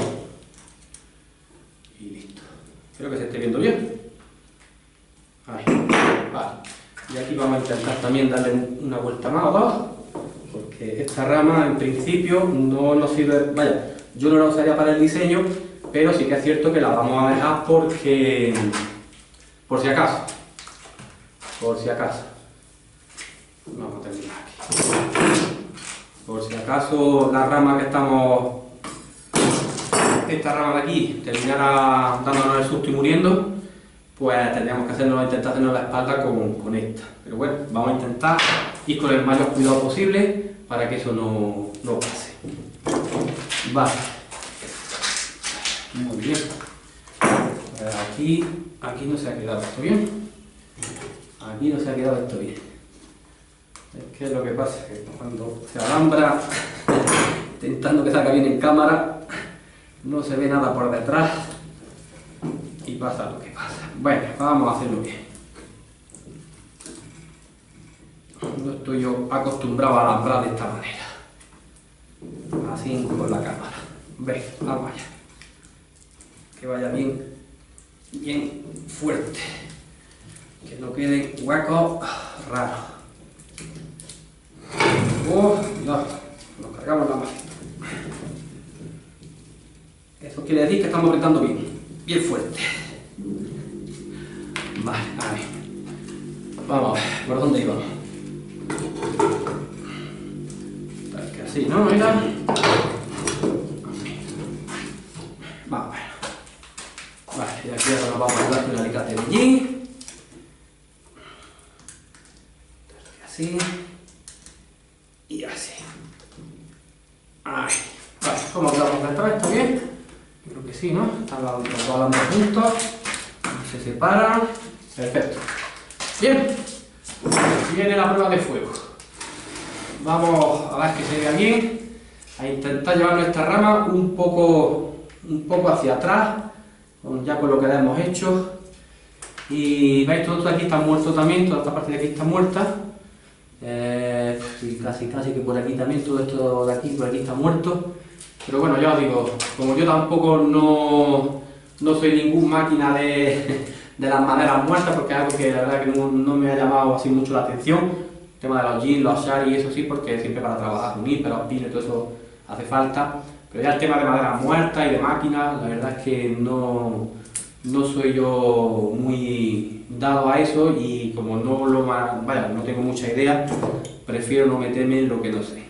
Y listo. Espero que se esté viendo bien. Ahí. Vale. Y aquí vamos a intentar también darle una vuelta más o dos, porque esta rama en principio no nos sirve, vaya, yo no la usaría para el diseño, pero sí que es cierto que la vamos a dejar porque, por si acaso, por si acaso, vamos a terminar aquí, por si acaso la rama que estamos, esta rama de aquí, terminara dándonos el susto y muriendo, pues tendríamos que hacernos, intentar hacernos la espalda con, con esta. Pero bueno, vamos a intentar ir con el mayor cuidado posible para que eso no, no pase. Vale. Muy bien. Pues aquí, aquí no se ha quedado esto bien. Aquí no se ha quedado esto bien. Es que lo que pasa es que cuando se alambra, intentando que salga bien en cámara, no se ve nada por detrás y pasa lo que pasa. Bueno, vamos a hacerlo bien. No estoy yo acostumbrado a alambrar de esta manera. Así con la cámara. Ven, vamos allá. Que vaya bien, bien fuerte. Que no queden huecos raros. Oh, no, nos cargamos la mano. Eso quiere decir que estamos apretando bien, bien fuerte. Vale, a ver. Vamos a ver, ¿por dónde íbamos? Tal que así, ¿no? Mira. Vamos a ver. Vale, y aquí ahora nos vamos a dar con el alicate de allí. Tal que así. Y así. Ahí. Vale, ¿cómo quedamos detrás? ¿Está bien? Yo creo que sí, ¿no? Están los dos alambres juntos. Se separan. Perfecto. Bien. Viene la prueba de fuego. Vamos a ver que se vea bien. A intentar llevar nuestra rama un poco, un poco hacia atrás, ya con lo que le hemos hecho. Y veis, todo esto de aquí está muerto también, toda esta parte de aquí está muerta. Eh, y casi casi que por aquí también, todo esto de aquí, por aquí está muerto. Pero bueno, ya os digo, como yo tampoco no, no soy ningún máquina de, de las maderas muertas, porque es algo que la verdad que no, no me ha llamado así mucho la atención, el tema de los jeans, los shari y eso sí, porque siempre para trabajar con híperos, pines, todo eso hace falta. Pero ya el tema de maderas muertas y de máquinas, la verdad es que no, no soy yo muy dado a eso, y como no lo vaya, no tengo mucha idea, prefiero no meterme en lo que no sé.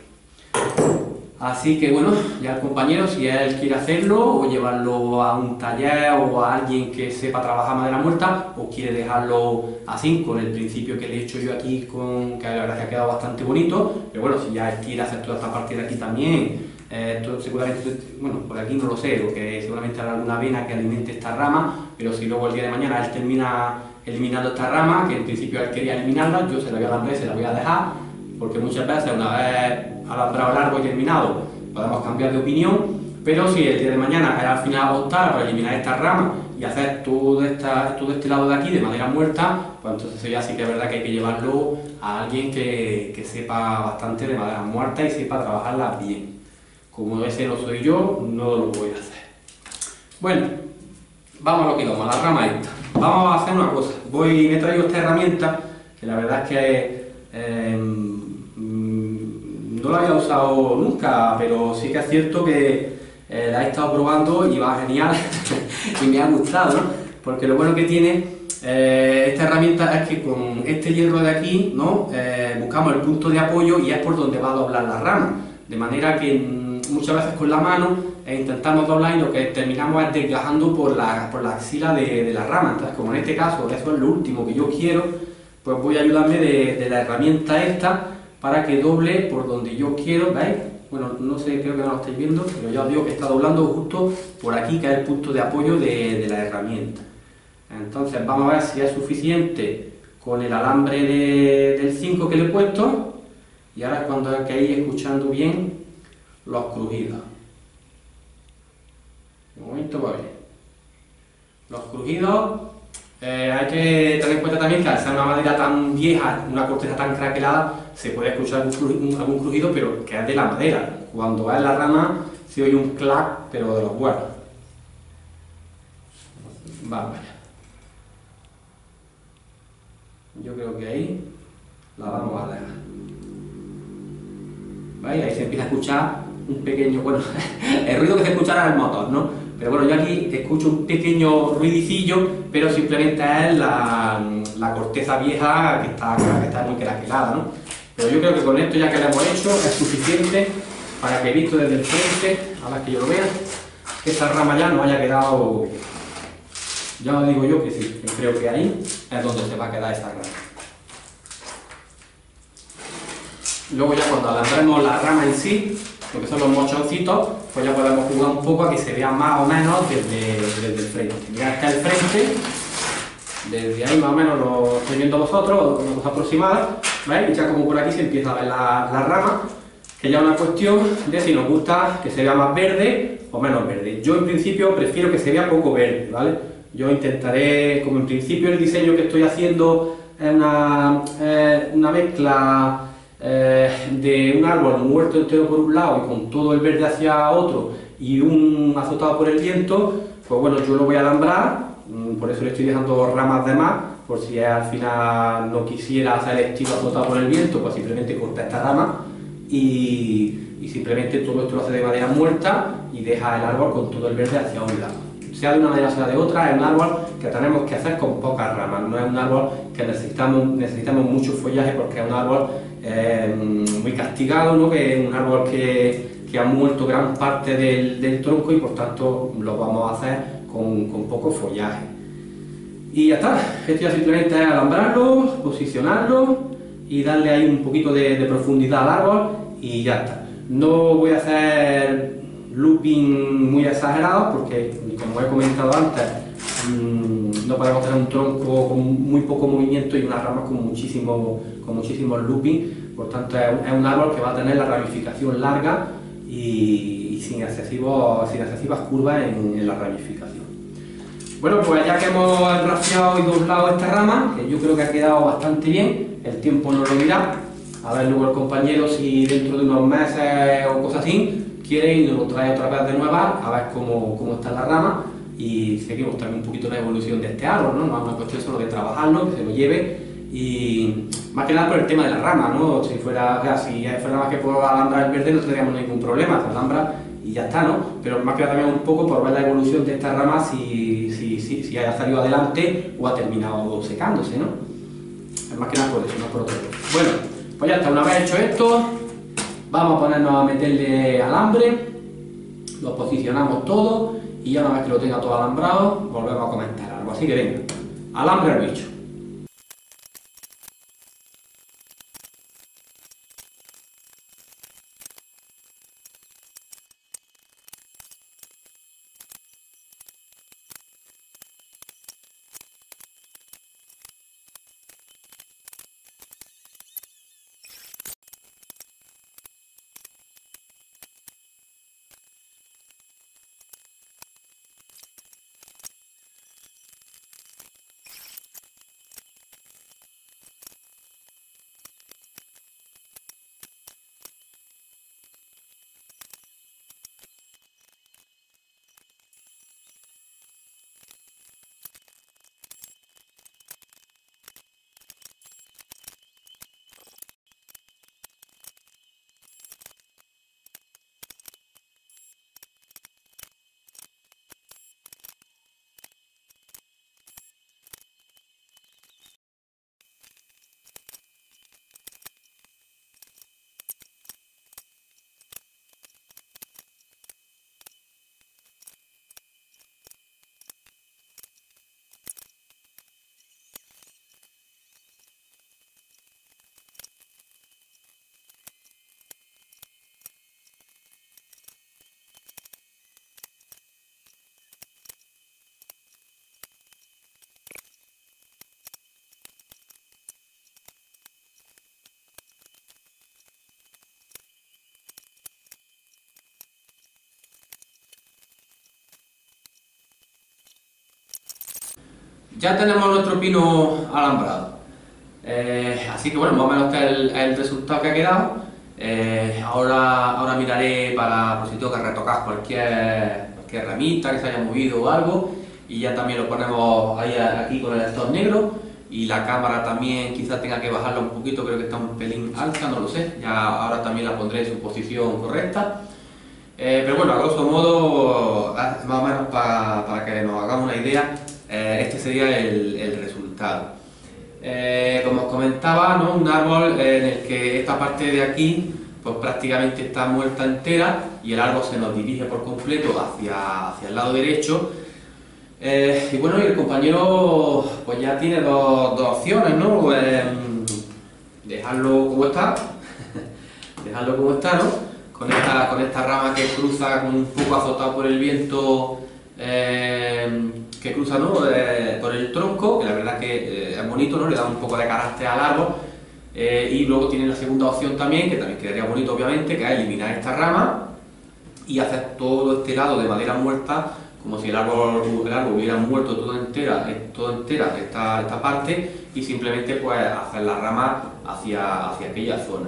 Así que bueno, ya el compañero, si él quiere hacerlo, o llevarlo a un taller o a alguien que sepa trabajar madera muerta, o quiere dejarlo así, con el principio que le he hecho yo aquí, con, que la verdad que ha quedado bastante bonito. Pero bueno, si ya él quiere hacer toda esta parte de aquí también, eh, todo, seguramente, bueno, por aquí no lo sé, lo que seguramente habrá alguna vena que alimente esta rama, pero si luego el día de mañana él termina eliminando esta rama, que en principio él quería eliminarla, yo se la voy a alambrar, se la voy a dejar, porque muchas veces una vez alambrado largo y terminado podemos cambiar de opinión, pero si el día de mañana él al final optar por eliminar esta rama y hacer todo, esta, todo este lado de aquí de madera muerta, pues entonces ya sí que es verdad que hay que llevarlo a alguien que, que sepa bastante de madera muerta y sepa trabajarla bien. Como ese no soy yo, no lo voy a hacer. Bueno, vamos a lo que vamos, a la rama esta. Vamos a hacer una cosa. Voy, me he traído esta herramienta, que la verdad es que eh, no la había usado nunca, pero sí que es cierto que eh, la he estado probando y va genial y me ha gustado, ¿no? Porque lo bueno que tiene eh, esta herramienta es que con este hierro de aquí, ¿no? Eh, buscamos el punto de apoyo y es por donde va a doblar la rama, de manera que mm, muchas veces con la mano eh, intentamos doblar y lo que terminamos es desgajando por la, por la axila de, de la rama. Entonces, como en este caso eso es lo último que yo quiero, pues voy a ayudarme de, de la herramienta esta para que doble por donde yo quiero. ¿Veis? Bueno, no sé, creo que no lo estáis viendo, pero ya os digo que está doblando justo por aquí, que es el punto de apoyo de, de la herramienta. Entonces vamos a ver si es suficiente con el alambre de, del cinco que le he puesto, y ahora es cuando hay que ir escuchando bien los crujidos. De momento va bien. Los crujidos Eh, hay que tener en cuenta también que al ser una madera tan vieja, una corteza tan craquelada, se puede escuchar algún crujido, algún crujido, pero que es de la madera. Cuando va en la rama se oye un clac, pero de los buenos. Vamos allá. Yo creo que ahí la vamos a dejar. ¿Veis? Ahí se empieza a escuchar un pequeño, bueno, el ruido que se escuchará es el motor, ¿no? Pero bueno, yo aquí escucho un pequeño ruidicillo, pero simplemente es la, la corteza vieja que está, que está muy craquelada, ¿no? Pero yo creo que con esto ya que lo hemos hecho es suficiente para que visto desde el frente, a ver que yo lo vea, que esta rama ya nos haya quedado, ya os digo yo que sí, yo creo que ahí es donde se va a quedar esa rama. Luego ya cuando alambremos la rama en sí, lo que son los mochoncitos, pues ya podemos jugar un poco a que se vea más o menos desde, desde el frente. Mirad hasta el frente, desde ahí más o menos lo estoy viendo vosotros, una cosa aproximada, ¿veis? Y ya como por aquí se empieza a ver la, la rama, que ya es una cuestión de si nos gusta que se vea más verde o menos verde. Yo en principio prefiero que se vea poco verde, ¿vale? Yo intentaré, como en principio el diseño que estoy haciendo es una, eh, una mezcla eh, de un árbol muerto entero por un lado y con todo el verde hacia otro y un azotado por el viento, pues bueno, yo lo voy a alambrar, por eso le estoy dejando ramas de más, por si al final no quisiera hacer el estilo azotado por el viento, pues simplemente corta esta rama y, y simplemente todo esto lo hace de madera muerta y deja el árbol con todo el verde hacia un lado. Sea de una manera o sea de otra, es un árbol que tenemos que hacer con pocas ramas, no es un árbol que necesitamos, necesitamos mucho follaje porque es un árbol eh, muy castigado, ¿no? Que es un árbol que, que ha muerto gran parte del, del tronco y por tanto lo vamos a hacer con, con poco follaje. Y ya está, esto ya simplemente es alambrarlo, posicionarlo y darle ahí un poquito de, de profundidad al árbol y ya está. No voy a hacer looping muy exagerados porque, como he comentado antes, mmm, no podemos tener un tronco con muy poco movimiento y unas ramas con muchísimo, con muchísimos looping, por tanto es un, es un árbol que va a tener la ramificación larga y, y sin, excesivos, sin excesivas curvas en, en la ramificación. Bueno, pues ya que hemos enraciado y doblado esta rama, que yo creo que ha quedado bastante bien, el tiempo nos lo dirá, a ver luego el compañero si dentro de unos meses o cosas así quiere y nos lo trae otra vez de nueva, a ver cómo, cómo está la rama y seguimos también un poquito la evolución de este árbol, ¿no? No es una cuestión solo de trabajarlo, que se lo lleve y más que nada por el tema de la rama, ¿no? Si fuera, o sea, si fuera más que por alambrar el verde no tendríamos ningún problema, se alambra y ya está, ¿no? Pero más que nada también un poco por ver la evolución de esta rama si, si, si, si haya salido adelante o ha terminado secándose, ¿no? Es más que nada por eso, no por otro. Bueno, pues ya está, una vez hecho esto, vamos a ponernos a meterle alambre, lo posicionamos todo y ya una vez que lo tenga todo alambrado, volvemos a comentar algo. Así que venga, alambre al bicho. Ya tenemos nuestro pino alambrado. Eh, así que bueno, más o menos este es el, el resultado que ha quedado. Eh, ahora, ahora miraré para por si tengo que retocar cualquier, cualquier ramita que se haya movido o algo, y ya también lo ponemos ahí aquí con el stop negro. Y la cámara también quizás tenga que bajarla un poquito, creo que está un pelín alta, no lo sé, ya ahora también la pondré en su posición correcta. Eh, pero bueno, a grosso modo, más o menos para, para que nos hagamos una idea, eh, este sería el, el resultado. Eh, como os comentaba, ¿no? Un árbol en el que esta parte de aquí pues prácticamente está muerta entera y el árbol se nos dirige por completo hacia, hacia el lado derecho. Eh, y bueno, y el compañero pues ya tiene dos, dos opciones, ¿no? Eh, dejarlo como está, dejarlo como está, ¿no? Con esta, con esta rama que cruza un poco azotado por el viento, eh, que cruza, ¿no? eh, por el tronco, que la verdad que eh, es bonito, ¿no? Le da un poco de carácter al árbol. Eh, y luego tiene la segunda opción también, que también quedaría bonito obviamente, que es eliminar esta rama y hacer todo este lado de madera muerta como si el árbol, el árbol hubiera muerto toda entera, toda entera esta, esta parte, y simplemente pues hacer la rama hacia, hacia aquella zona.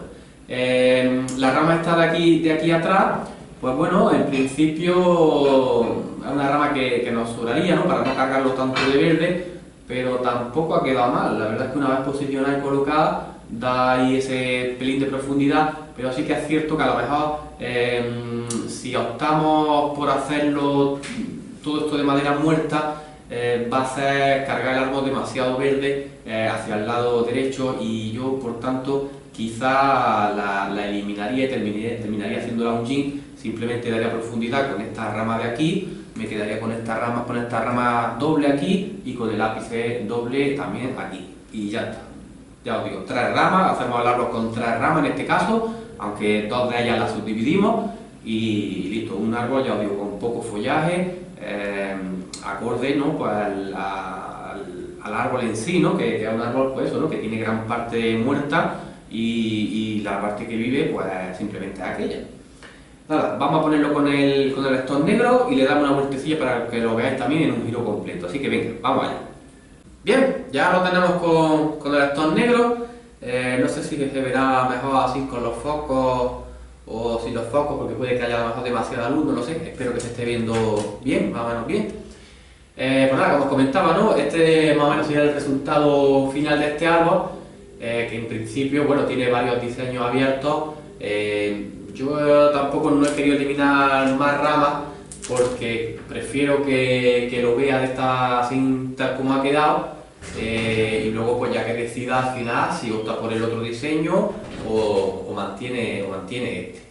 Eh, la rama está de aquí, de aquí atrás, pues bueno, en principio es una rama que, que nos sobraría, ¿no? Para no cargarlo tanto de verde, pero tampoco ha quedado mal. La verdad es que una vez posicionada y colocada da ahí ese pelín de profundidad, pero sí que es cierto que a lo mejor eh, si optamos por hacerlo todo esto de madera muerta, eh, va a hacer cargar el árbol demasiado verde eh, hacia el lado derecho, y yo por tanto quizá la, la eliminaría y terminaría, terminaría haciéndola un jean. Simplemente daría profundidad con esta rama de aquí, me quedaría con esta rama, con esta rama doble aquí y con el ápice doble también aquí, y ya está. Ya os digo, tres ramas, hacemos el árbol con tres ramas en este caso, aunque dos de ellas las subdividimos, y listo, un árbol, ya os digo, con poco follaje, eh, acorde, ¿no? Pues al, al, al árbol en sí, ¿no? Que, que es un árbol pues eso, ¿no? Que tiene gran parte muerta y, y la parte que vive pues simplemente es aquella. Nada, vamos a ponerlo con el, con el stop negro y le damos una vueltecilla para que lo veáis también en un giro completo, así que venga, vamos allá. Bien, ya lo tenemos con, con el stop negro. Eh, no sé si se verá mejor así con los focos o sin los focos, porque puede que haya a lo mejor demasiada luz, no lo sé, espero que se esté viendo bien, más o menos bien. Eh, pues nada, como os comentaba, ¿no? Este más o menos sería el resultado final de este árbol, eh, que en principio, bueno, tiene varios diseños abiertos. Eh, yo tampoco no he querido eliminar más ramas, porque prefiero que, que lo vea de esta así tal como ha quedado, eh, y luego pues ya que decida al final si opta por el otro diseño o, o mantiene, o mantiene este.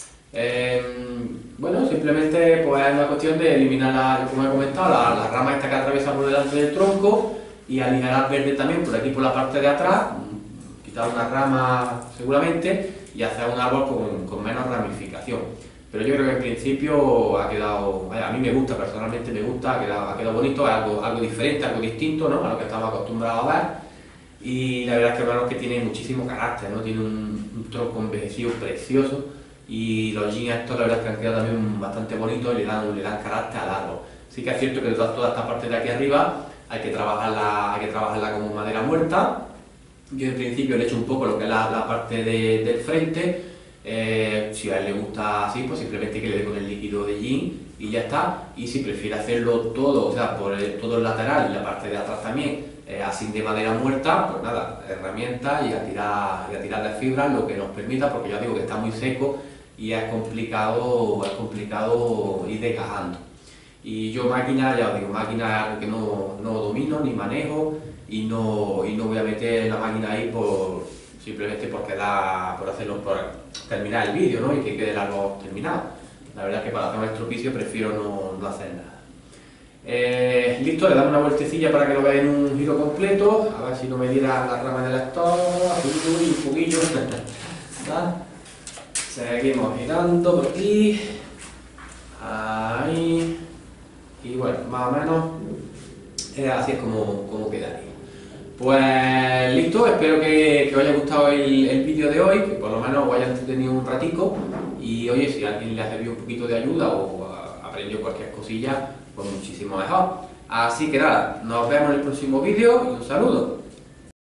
Eh, bueno, simplemente pues es una cuestión de eliminar, la, como he comentado, la, la rama esta que atraviesa por delante del tronco, y aligerar verde también por aquí por la parte de atrás, quitar una rama seguramente y hacer un árbol con, con menos ramificación. Pero yo creo que en principio ha quedado, a mí me gusta, personalmente me gusta, ha quedado, ha quedado bonito, es algo, algo diferente, algo distinto, ¿no? A lo que estamos acostumbrados a ver. Y la verdad es que es un árbol que tiene muchísimo carácter, ¿no? Tiene un, un tronco envejecido precioso, y los jeans estos la verdad es que han quedado también bastante bonitos y le dan, le dan carácter al árbol. Sí que es cierto que toda esta parte de aquí arriba hay que trabajarla, hay que trabajarla como madera muerta. Yo en principio le he hecho un poco lo que es la, la parte de, del frente. Eh, si a él le gusta así, pues simplemente que le dé con el líquido de jean y ya está. Y si prefiere hacerlo todo, o sea, por el, todo el lateral y la parte de atrás también, eh, así de madera muerta, pues nada, herramienta y a tirar, y a tirar de fibra lo que nos permita, porque ya digo que está muy seco y es complicado, es complicado ir desgajando. Y yo máquina, ya os digo, máquina es algo que no, no domino ni manejo, y no, y no voy a meter la máquina ahí por, simplemente porque da, por hacerlo, por terminar el vídeo, ¿no? Y que quede el árbol terminado. La verdad es que para hacer un estropicio prefiero no, no hacer nada. Eh, listo, le damos una vueltecilla para que lo veáis en un giro completo, a ver si no me diera la rama del lector, un poquillo. Seguimos girando por aquí, ahí, y bueno, más o menos eh, así es como, como quedaría. Pues listo, espero que, que os haya gustado el, el vídeo de hoy, que por lo menos os haya entretenido un ratico, y oye, si a alguien le ha servido un poquito de ayuda o aprendió cualquier cosilla, pues muchísimo mejor. Así que nada, nos vemos en el próximo vídeo y un saludo.